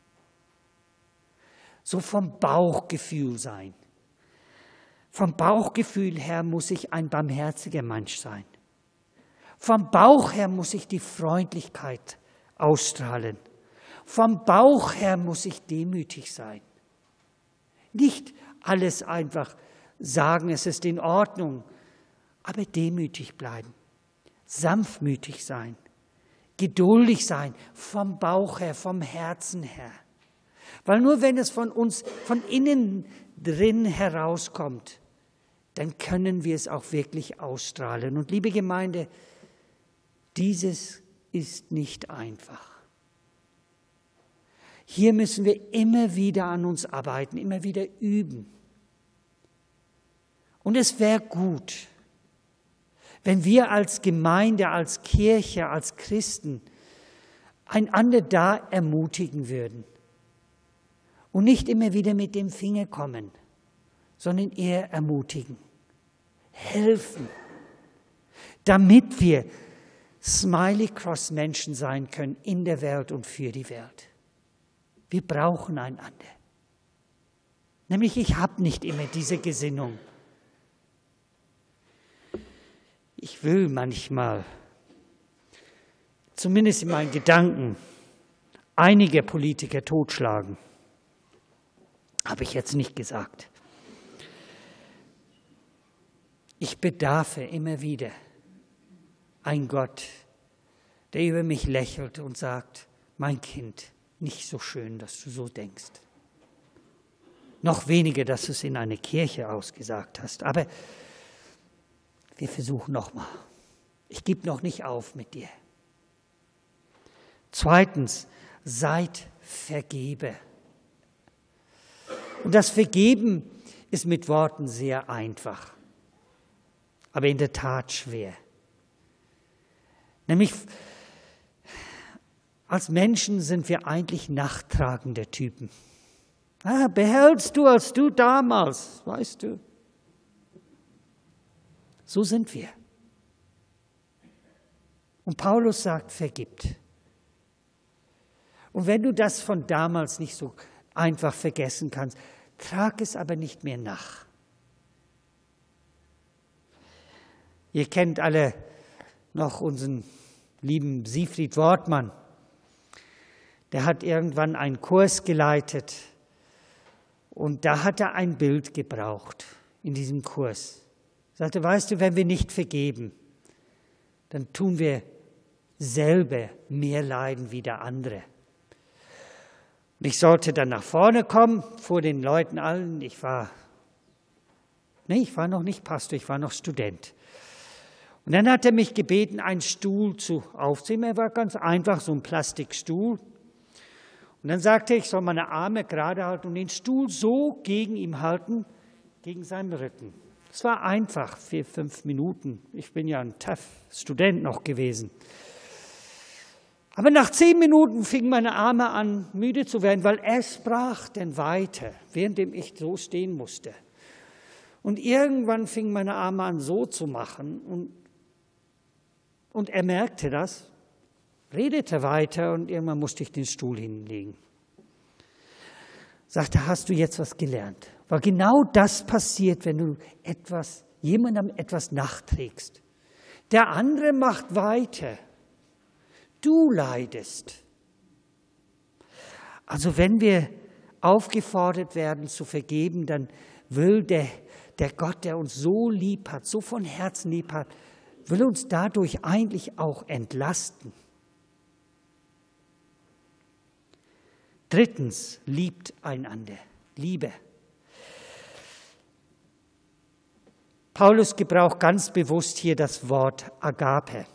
So vom Bauchgefühl sein. Vom Bauchgefühl her muss ich ein barmherziger Mensch sein. Vom Bauch her muss ich die Freundlichkeit ausstrahlen. Vom Bauch her muss ich demütig sein. Nicht alles einfach sagen, es ist in Ordnung, aber demütig bleiben, sanftmütig sein, geduldig sein, vom Bauch her, vom Herzen her. Weil nur wenn es von uns, von innen drin herauskommt, dann können wir es auch wirklich ausstrahlen. Und liebe Gemeinde, dieses ist nicht einfach. Hier müssen wir immer wieder an uns arbeiten, immer wieder üben. Und es wäre gut, wenn wir als Gemeinde, als Kirche, als Christen einander da ermutigen würden und nicht immer wieder mit dem Finger kommen, sondern eher ermutigen, helfen, damit wir Smiley Cross Menschen sein können in der Welt und für die Welt. Wir brauchen einander. Nämlich, ich habe nicht immer diese Gesinnung. Ich will manchmal, zumindest in meinen Gedanken, einige Politiker totschlagen. Habe ich jetzt nicht gesagt. Ich bedarfe immer wieder ein Gott, der über mich lächelt und sagt, mein Kind, nicht so schön, dass du so denkst. Noch weniger, dass du es in einer Kirche ausgesagt hast. Aber wir versuchen nochmal. Ich gebe noch nicht auf mit dir. Zweitens, seid Vergeber. Und das Vergeben ist mit Worten sehr einfach, aber in der Tat schwer. Nämlich, als Menschen sind wir eigentlich nachtragende Typen. Ah, behältst du, als du damals, weißt du. So sind wir. Und Paulus sagt, vergibt. Und wenn du das von damals nicht so einfach vergessen kannst, trag es aber nicht mehr nach. Ihr kennt alle noch unseren lieben Siegfried Wortmann. Der hat irgendwann einen Kurs geleitet und da hat er ein Bild gebraucht in diesem Kurs. Er sagte, weißt du, wenn wir nicht vergeben, dann tun wir selber mehr Leiden wie der andere. Und ich sollte dann nach vorne kommen, vor den Leuten allen. Ich war, nee, ich war noch nicht Pastor, ich war noch Student. Und dann hat er mich gebeten, einen Stuhl zu aufzunehmen. Er war ganz einfach, so ein Plastikstuhl. Und dann sagte er, ich soll meine Arme gerade halten und den Stuhl so gegen ihn halten, gegen seinen Rücken. Es war einfach, vier, fünf Minuten. Ich bin ja ein tough Student noch gewesen. Aber nach zehn Minuten fingen meine Arme an, müde zu werden, weil er sprach dann weiter, währenddem ich so stehen musste. Und irgendwann fingen meine Arme an, so zu machen. Und, und er merkte das, redete weiter und irgendwann musste ich den Stuhl hinlegen. Sagte, hast du jetzt was gelernt? Weil genau das passiert, wenn du etwas, jemandem etwas nachträgst. Der andere macht weiter. Du leidest. Also wenn wir aufgefordert werden zu vergeben, dann will der, der Gott, der uns so lieb hat, so von Herzen lieb hat, will uns dadurch eigentlich auch entlasten. Drittens, liebt einander. Liebe. Paulus gebraucht ganz bewusst hier das Wort Agape.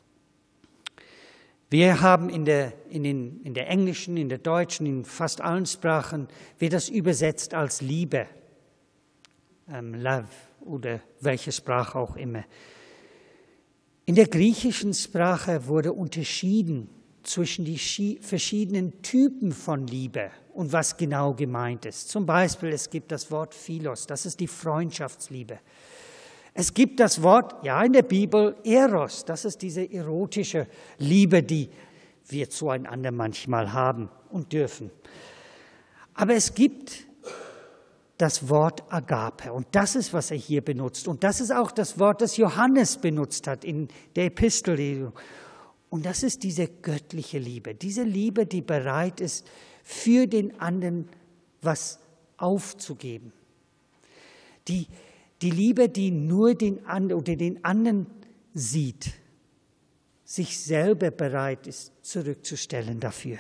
Wir haben in der, in, den, in der englischen, in der deutschen, in fast allen Sprachen, wird das übersetzt als Liebe, ähm, Love oder welche Sprache auch immer. In der griechischen Sprache wurde unterschieden zwischen die verschiedenen Typen von Liebe und was genau gemeint ist. Zum Beispiel, es gibt das Wort Philos, das ist die Freundschaftsliebe. Es gibt das Wort, ja in der Bibel, Eros, das ist diese erotische Liebe, die wir zueinander manchmal haben und dürfen. Aber es gibt das Wort Agape und das ist, was er hier benutzt. Und das ist auch das Wort, das Johannes benutzt hat in der Epistel. Und das ist diese göttliche Liebe, diese Liebe, die bereit ist, für den anderen was aufzugeben. Die Die Liebe, die nur den anderen oder den anderen sieht, sich selber bereit ist, zurückzustellen dafür.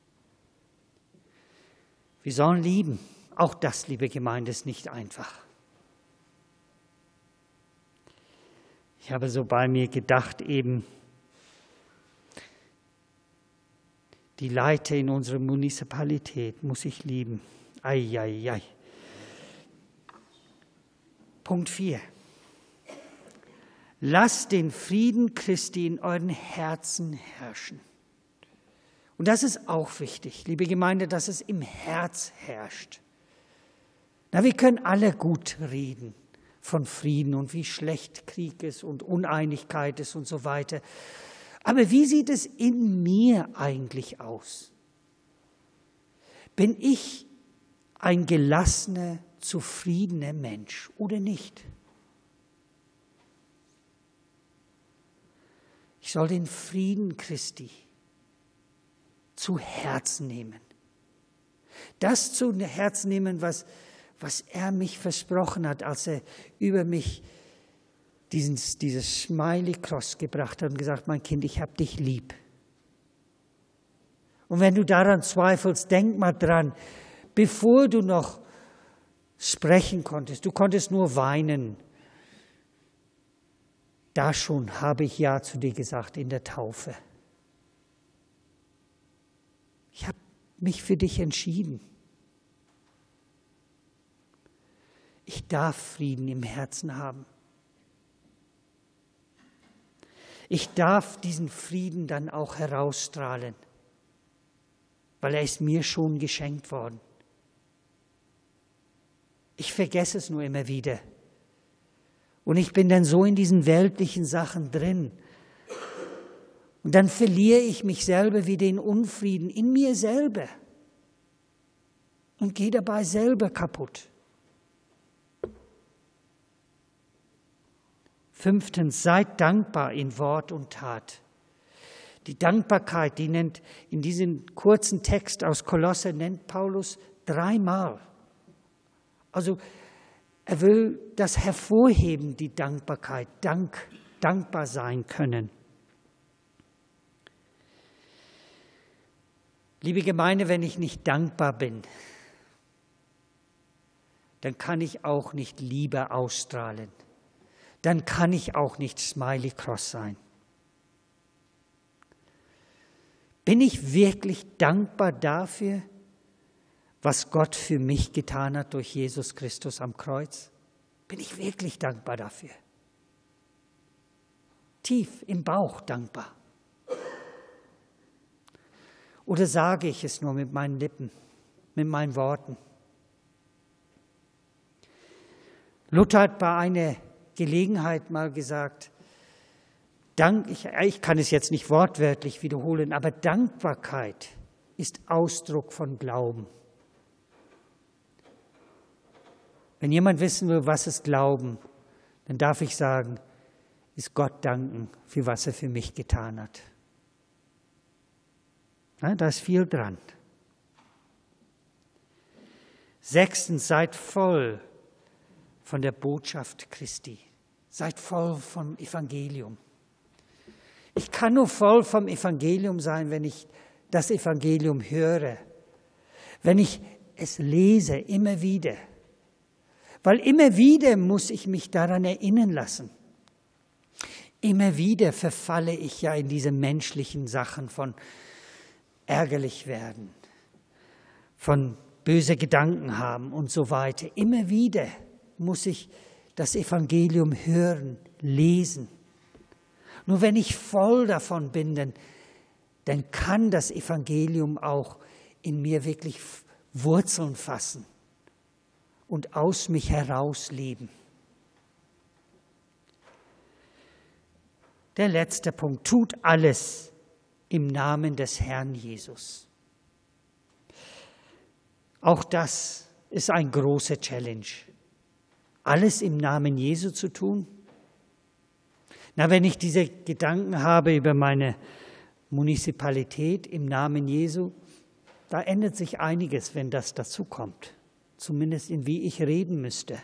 Wir sollen lieben. Auch das, liebe Gemeinde, ist nicht einfach. Ich habe so bei mir gedacht eben, die Leiter in unserer Municipalität muss ich lieben. Ei, ei, ei. Punkt vier. Lasst den Frieden Christi in euren Herzen herrschen. Und das ist auch wichtig, liebe Gemeinde, dass es im Herz herrscht. Na, wir können alle gut reden von Frieden und wie schlecht Krieg ist und Uneinigkeit ist und so weiter. Aber wie sieht es in mir eigentlich aus? Bin ich ein gelassener, zufriedener Mensch oder nicht? Ich soll den Frieden Christi zu Herzen nehmen. Das zu Herzen nehmen, was, was er mich versprochen hat, als er über mich diesen, dieses Smiley Cross gebracht hat und gesagt, mein Kind, ich habe dich lieb. Und wenn du daran zweifelst, denk mal dran, bevor du noch sprechen konntest, du konntest nur weinen, da schon habe ich Ja zu dir gesagt in der Taufe. Ich habe mich für dich entschieden. Ich darf Frieden im Herzen haben. Ich darf diesen Frieden dann auch herausstrahlen, weil er ist mir schon geschenkt worden. Ich vergesse es nur immer wieder. Und ich bin dann so in diesen weltlichen Sachen drin. Und dann verliere ich mich selber wieder in Unfrieden, in mir selber. Und gehe dabei selber kaputt. Fünftens, seid dankbar in Wort und Tat. Die Dankbarkeit, die nennt in diesem kurzen Text aus Kolosser, nennt Paulus dreimal. Also er will das hervorheben, die Dankbarkeit, Dank, dankbar sein können. Liebe Gemeinde, wenn ich nicht dankbar bin, dann kann ich auch nicht Liebe ausstrahlen. Dann kann ich auch nicht Smiley Cross sein. Bin ich wirklich dankbar dafür, was Gott für mich getan hat durch Jesus Christus am Kreuz? Bin ich wirklich dankbar dafür? Tief im Bauch dankbar. Oder sage ich es nur mit meinen Lippen, mit meinen Worten? Luther hat bei einer Gelegenheit mal gesagt, Dank, ich, ich kann es jetzt nicht wortwörtlich wiederholen, aber Dankbarkeit ist Ausdruck von Glauben. Wenn jemand wissen will, was ist Glauben, dann darf ich sagen, ist Gott danken für was er für mich getan hat. Ja, da ist viel dran. Sechstens, seid voll von der Botschaft Christi. Seid voll vom Evangelium. Ich kann nur voll vom Evangelium sein, wenn ich das Evangelium höre, wenn ich es lese, immer wieder. Weil immer wieder muss ich mich daran erinnern lassen. Immer wieder verfalle ich ja in diese menschlichen Sachen von ärgerlich werden, von böse Gedanken haben und so weiter. Immer wieder muss ich das Evangelium hören, lesen. Nur wenn ich voll davon bin, dann, dann kann das Evangelium auch in mir wirklich Wurzeln fassen und aus mich heraus leben. Der letzte Punkt, tut alles im Namen des Herrn Jesus. Auch das ist ein großer Challenge. Alles im Namen Jesu zu tun? Na, wenn ich diese Gedanken habe über meine Municipalität im Namen Jesu, da ändert sich einiges, wenn das dazu kommt. Zumindest in wie ich reden müsste.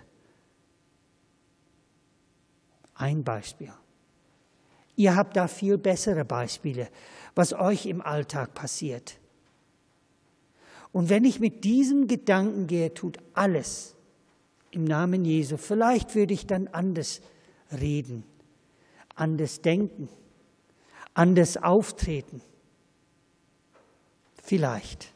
Ein Beispiel. Ihr habt da viel bessere Beispiele, was euch im Alltag passiert. Und wenn ich mit diesem Gedanken gehe, tut alles im Namen Jesu. Vielleicht würde ich dann anders reden, anders denken, anders auftreten. Vielleicht.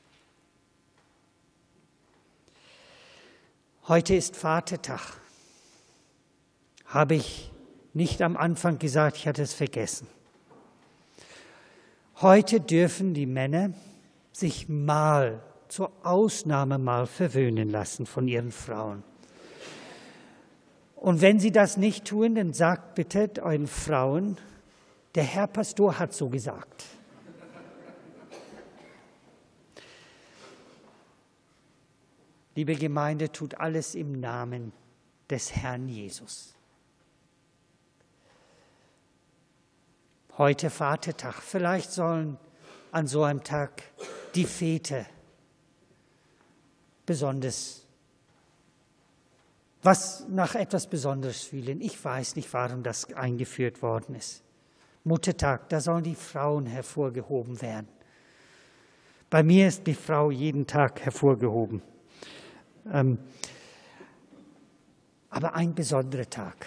Heute ist Vatertag. Habe ich nicht am Anfang gesagt, ich hatte es vergessen. Heute dürfen die Männer sich mal, zur Ausnahme mal verwöhnen lassen von ihren Frauen. Und wenn sie das nicht tun, dann sagt bitte euren Frauen, der Herr Pastor hat so gesagt. Liebe Gemeinde, tut alles im Namen des Herrn Jesus. Heute Vatertag. Vielleicht sollen an so einem Tag die Väter besonders, was nach etwas Besonderes fühlen. Ich weiß nicht, warum das eingeführt worden ist. Muttertag, da sollen die Frauen hervorgehoben werden. Bei mir ist die Frau jeden Tag hervorgehoben. Ähm, aber ein besonderer Tag.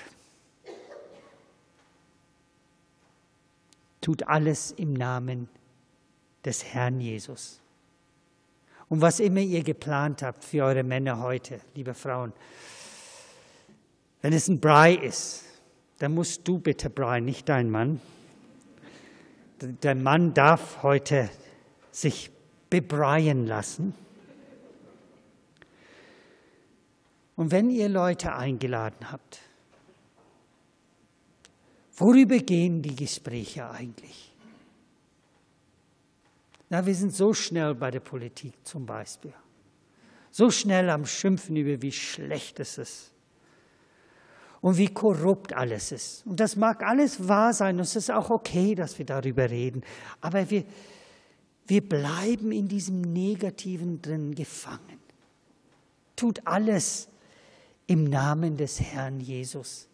Tut alles im Namen des Herrn Jesus. Und was immer ihr geplant habt für eure Männer heute, liebe Frauen, wenn es ein Brei ist, dann musst du bitte Brei, nicht dein Mann. Der Mann darf heute sich bebreien lassen. Und wenn ihr Leute eingeladen habt, worüber gehen die Gespräche eigentlich? Na, wir sind so schnell bei der Politik zum Beispiel. So schnell am Schimpfen über, wie schlecht es ist. Und wie korrupt alles ist. Und das mag alles wahr sein. Und es ist auch okay, dass wir darüber reden. Aber wir, wir bleiben in diesem Negativen drin gefangen. Tut alles im Namen des Herrn Jesus.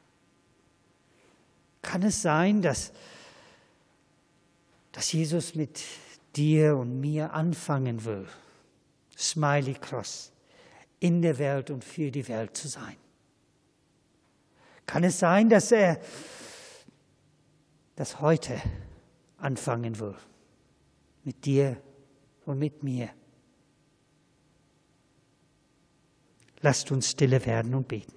Kann es sein, dass, dass Jesus mit dir und mir anfangen will, Smiley Cross, in der Welt und für die Welt zu sein? Kann es sein, dass er das heute anfangen will, mit dir und mit mir? Lasst uns stille werden und beten.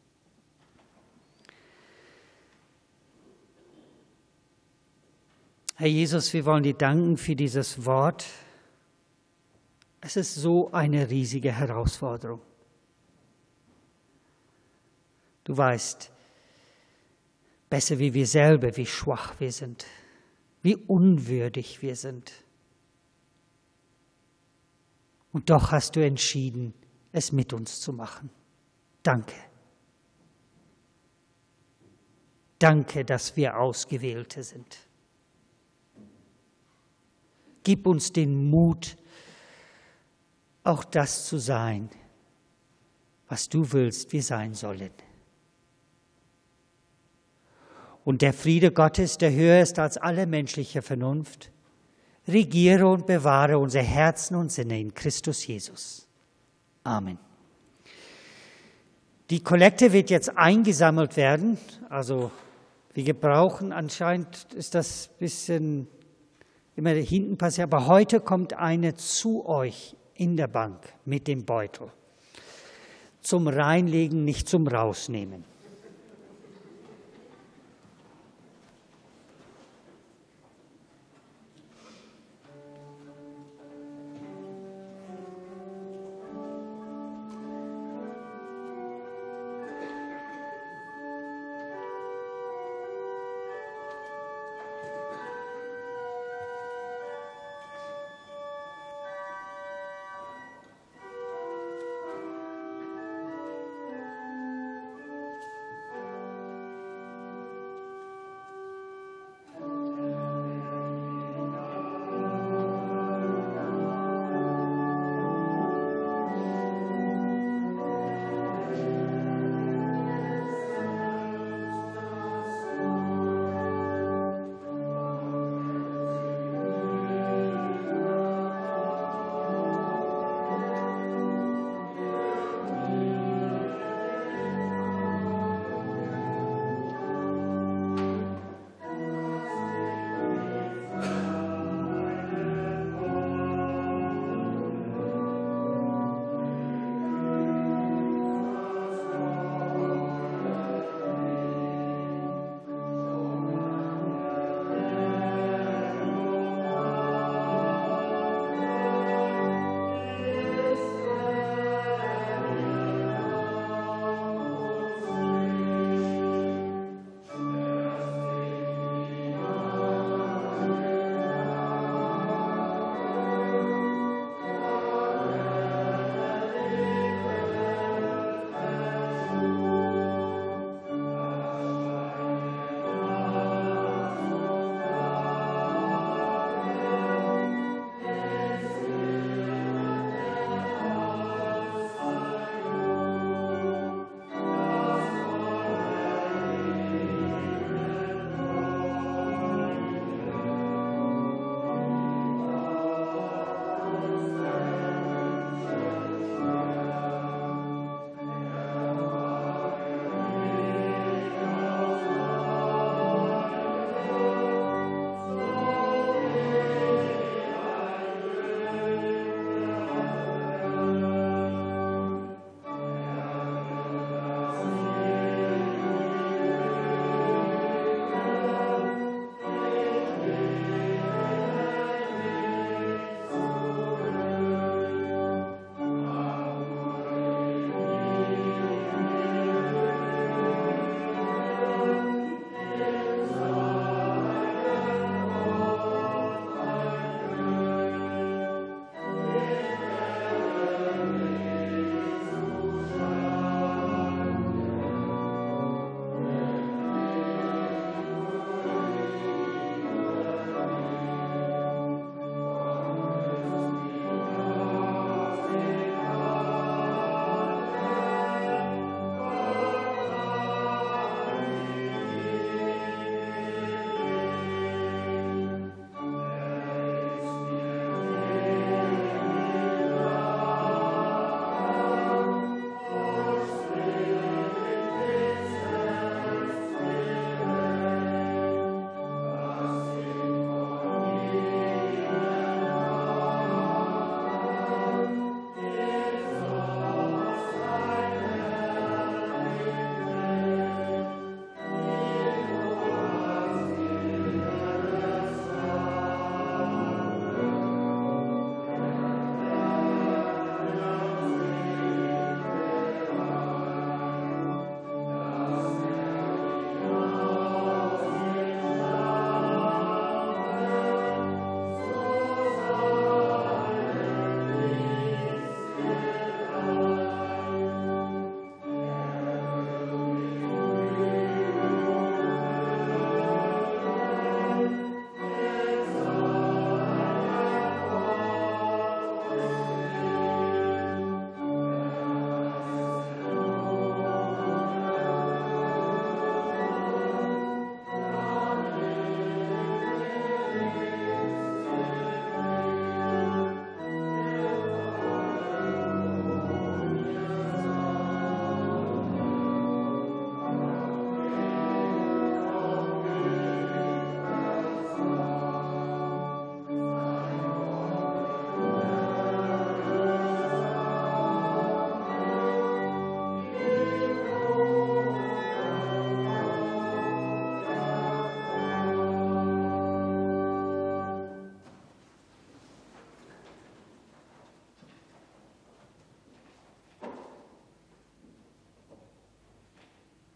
Herr Jesus, wir wollen dir danken für dieses Wort. Es ist so eine riesige Herausforderung. Du weißt besser wie wir selber, wie schwach wir sind, wie unwürdig wir sind. Und doch hast du entschieden, es mit uns zu machen. Danke. Danke, dass wir Ausgewählte sind. Gib uns den Mut, auch das zu sein, was du willst, wir sein sollen. Und der Friede Gottes, der höher ist als alle menschliche Vernunft, regiere und bewahre unser Herzen und Sinne in Christus Jesus. Amen. Die Kollekte wird jetzt eingesammelt werden. Also wir gebrauchen, anscheinend ist das ein bisschen immer hinten passiert, aber heute kommt eine zu euch in der Bank mit dem Beutel. Zum Reinlegen, nicht zum Rausnehmen.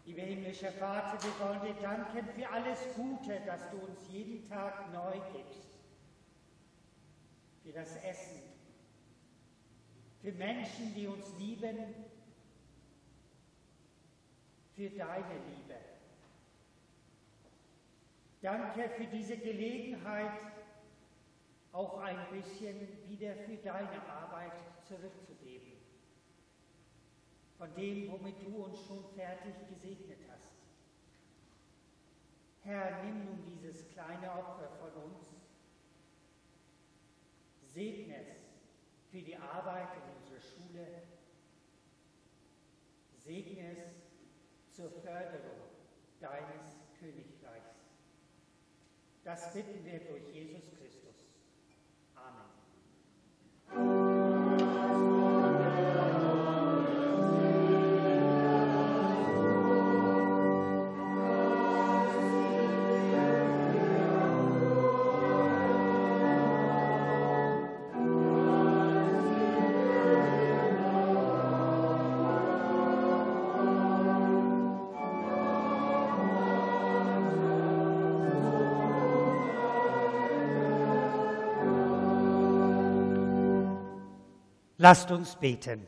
Lieber himmlischer Vater, wir wollen dir danken für alles Gute, das du uns jeden Tag neu gibst. Für das Essen, für Menschen, die uns lieben, für deine Liebe. Danke für diese Gelegenheit, auch ein bisschen wieder für deine Arbeit zurückzugeben. Von dem, womit du uns schon fertig gesegnet hast. Herr, nimm nun dieses kleine Opfer von uns, segne es für die Arbeit in unserer Schule, segne es zur Förderung deines Königreichs. Das bitten wir durch Jesus Christus. Amen. Lasst uns beten.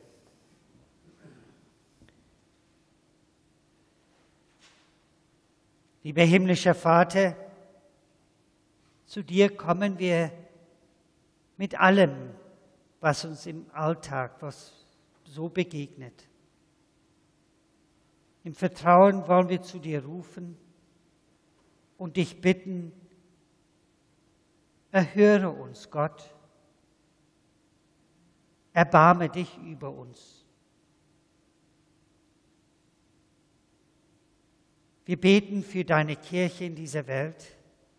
Lieber himmlischer Vater, zu dir kommen wir mit allem, was uns im Alltag, was so begegnet. Im Vertrauen wollen wir zu dir rufen und dich bitten, erhöre uns, Gott. Erbarme dich über uns. Wir beten für deine Kirche in dieser Welt.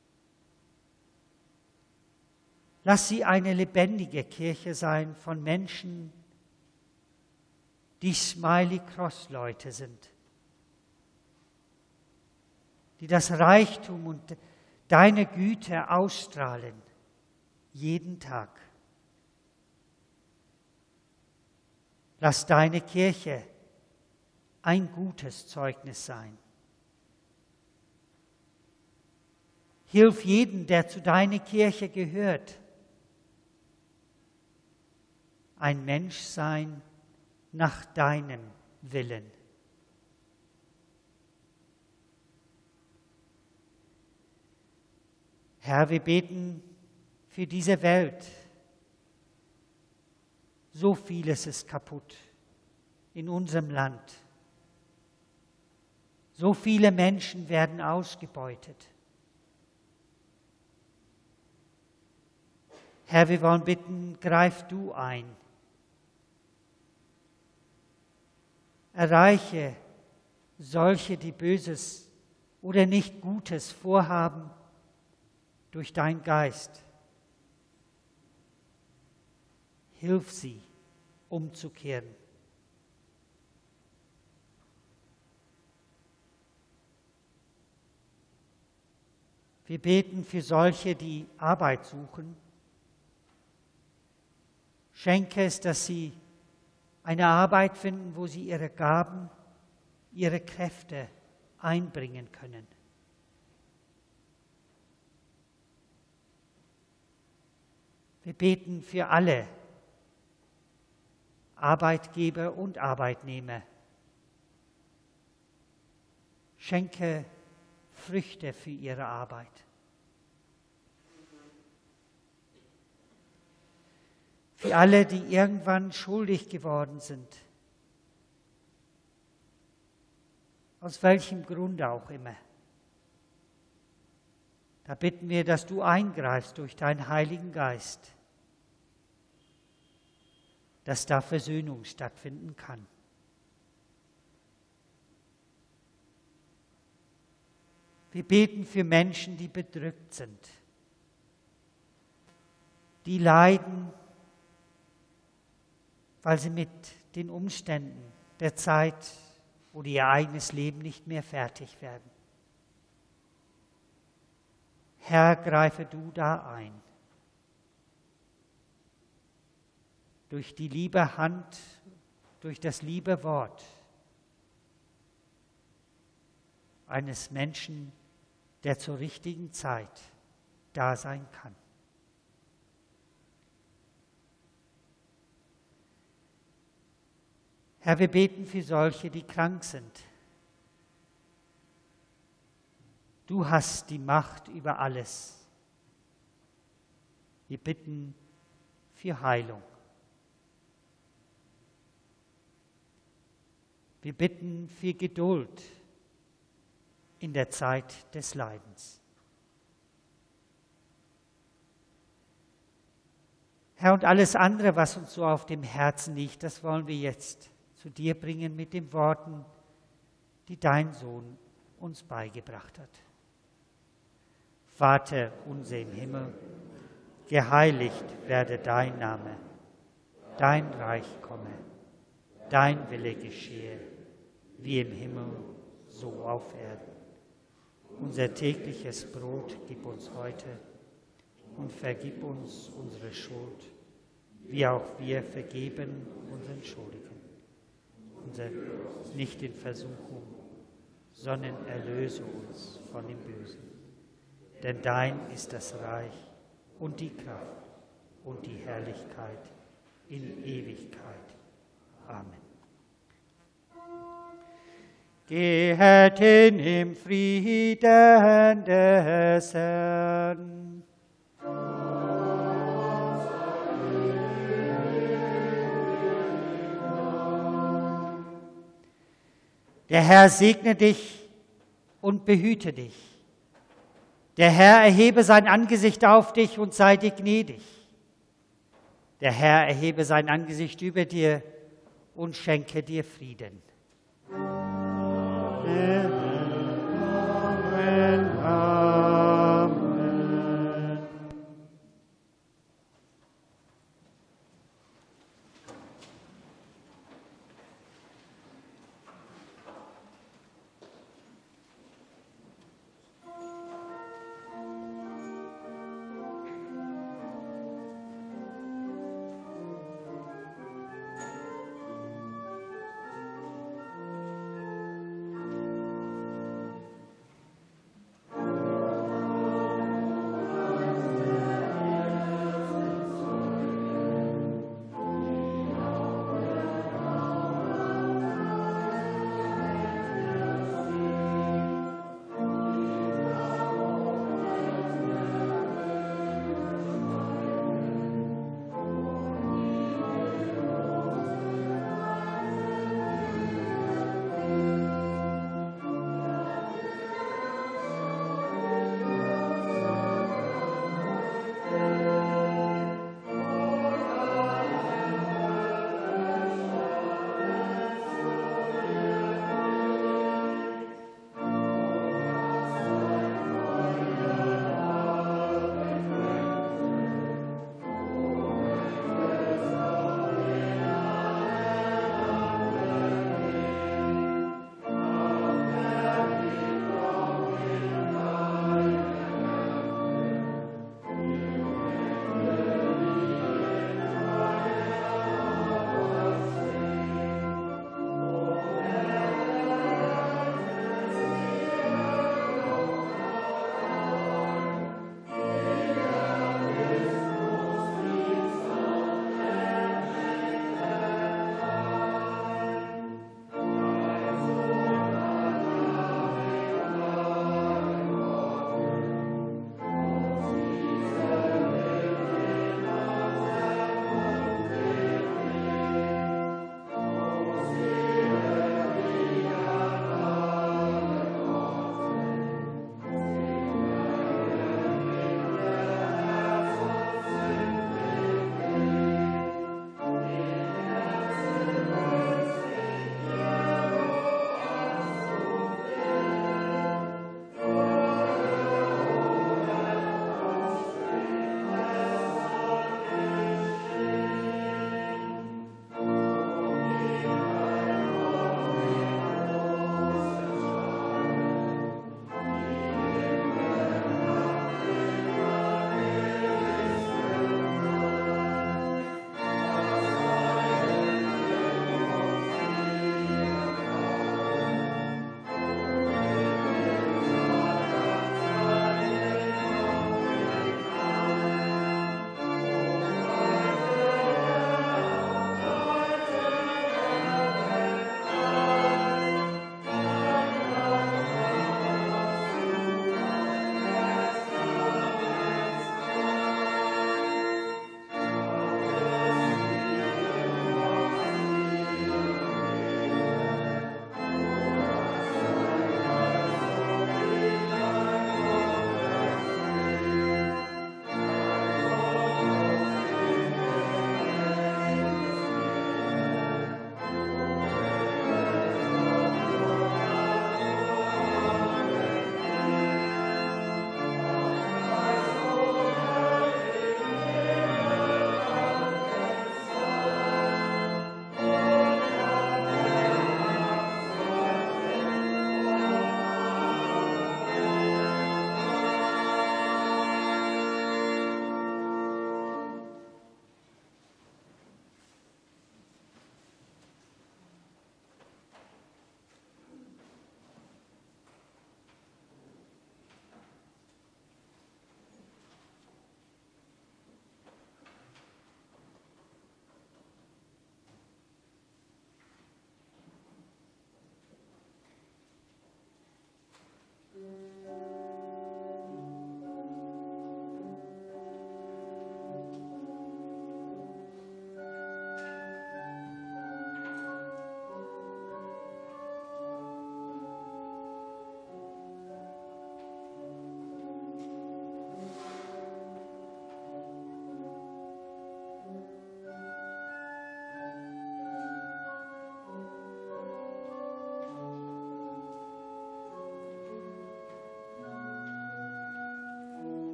Lass sie eine lebendige Kirche sein von Menschen, die Smiley-Cross-Leute sind, die das Reichtum und deine Güte ausstrahlen, jeden Tag. Lass deine Kirche ein gutes Zeugnis sein. Hilf jeden, der zu deiner Kirche gehört, ein Mensch sein nach deinem Willen. Herr, wir beten für diese Welt. So vieles ist kaputt in unserem Land. So viele Menschen werden ausgebeutet. Herr, wir wollen bitten, greif du ein. Erreiche solche, die Böses oder nicht Gutes vorhaben, durch deinen Geist. Hilf sie, umzukehren. Wir beten für solche, die Arbeit suchen. Schenke es, dass sie eine Arbeit finden, wo sie ihre Gaben, ihre Kräfte einbringen können. Wir beten für alle Arbeitgeber und Arbeitnehmer. Schenke Früchte für ihre Arbeit. Für alle, die irgendwann schuldig geworden sind, aus welchem Grund auch immer. Da bitten wir, dass du eingreifst durch deinen Heiligen Geist, dass da Versöhnung stattfinden kann. Wir beten für Menschen, die bedrückt sind, die leiden, weil sie mit den Umständen der Zeit oder ihr eigenes Leben nicht mehr fertig werden. Herr, greife du da ein. Durch die liebe Hand, durch das liebe Wort. eines Menschen, der zur richtigen Zeit da sein kann. Herr, wir beten für solche, die krank sind. Du hast die Macht über alles. Wir bitten für Heilung. Wir bitten für Geduld in der Zeit des Leidens. Herr, und alles andere, was uns so auf dem Herzen liegt, das wollen wir jetzt zu dir bringen mit den Worten, die dein Sohn uns beigebracht hat. Vater unser im Himmel, geheiligt werde dein Name, dein Reich komme, dein Wille geschehe, wie im Himmel, so auf Erden. Unser tägliches Brot gib uns heute und vergib uns unsere Schuld, wie auch wir vergeben unseren Schuldigen. Unser nicht in Versuchung, sondern erlöse uns von dem Bösen. Denn dein ist das Reich und die Kraft und die Herrlichkeit in Ewigkeit. Amen. Gehet hin im Frieden des Herrn. Der Herr segne dich und behüte dich. Der Herr erhebe sein Angesicht auf dich und sei dir gnädig. Der Herr erhebe sein Angesicht über dir und schenke dir Frieden. Amen.